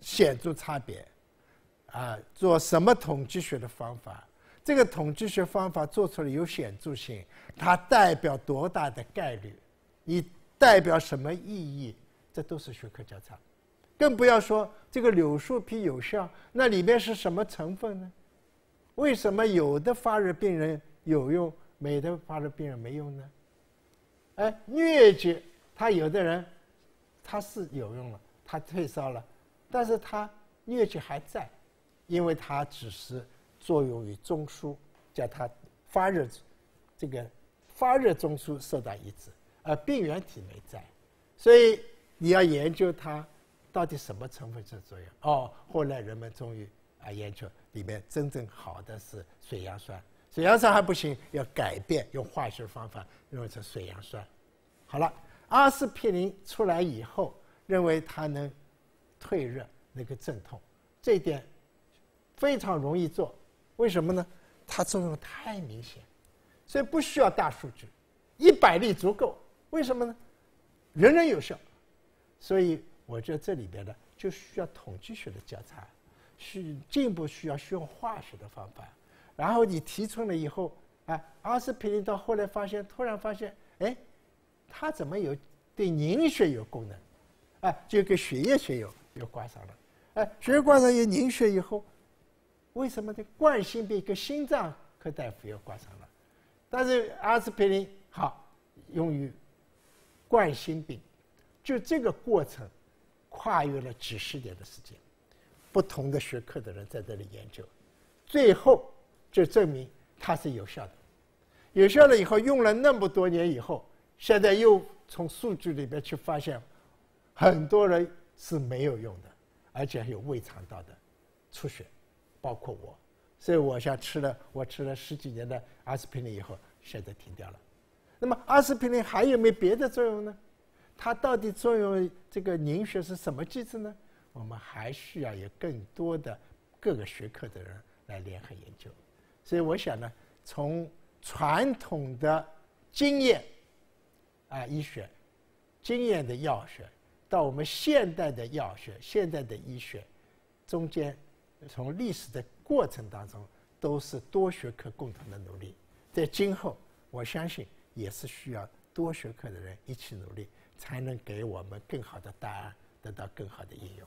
显著差别，啊，做什么统计学的方法，这个统计学方法做出来有显著性，它代表多大的概率，你代表什么意义，这都是学科交叉。更不要说这个柳树皮有效，那里面是什么成分呢？为什么有的发热病人有用，没的发热病人没用呢？哎，疟疾，他有的人他是有用了，他退烧了，但是他疟疾还在，因为它只是作用于中枢，叫它发热，这个发热中枢受到抑制，而病原体没在，所以你要研究它到底什么成分起作用。哦，后来人们终于啊研究里面真正好的是水杨酸，水杨酸还不行，要改变用化学方法用成水杨酸。好了，阿司匹林出来以后，认为它能退热、那个镇痛，这一点非常容易做。为什么呢？它作用太明显，所以不需要大数据，一百例足够。为什么呢？人人有效。所以我觉得这里边呢，就需要统计学的交叉，需进一步需要用化学的方法。然后你提出了以后，啊，阿司匹林到后来发现，突然发现，哎，它怎么有对凝血有功能？哎，就跟血液学有有挂上了。哎，血液挂上有凝血以后，为什么呢？冠心病跟心脏科大夫又挂上了，但是阿司匹林好用于冠心病，就这个过程跨越了几十年的时间，不同的学科的人在这里研究，最后就证明它是有效的。有效了以后，用了那么多年以后，现在又从数据里边去发现，很多人是没有用的，而且还有胃肠道的出血，包括我。所以我想吃了我吃了十几年的阿司匹林以后，现在停掉了。那么阿司匹林还有没有别的作用呢？它到底作用这个凝血是什么机制呢？我们还需要有更多的各个学科的人来联合研究。所以我想呢，从传统的经验啊医学、经验的药学，到我们现代的药学、现代的医学，中间从历史的过程当中，都是多学科共同的努力。在今后，我相信也是需要多学科的人一起努力，才能给我们更好的答案，得到更好的应用。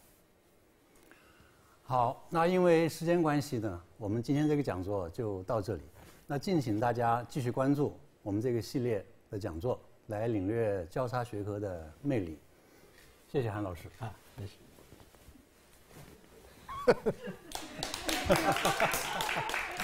好，那因为时间关系呢，我们今天这个讲座就到这里。那敬请大家继续关注我们这个系列的讲座，来领略交叉学科的魅力。谢谢韩老师啊，谢谢。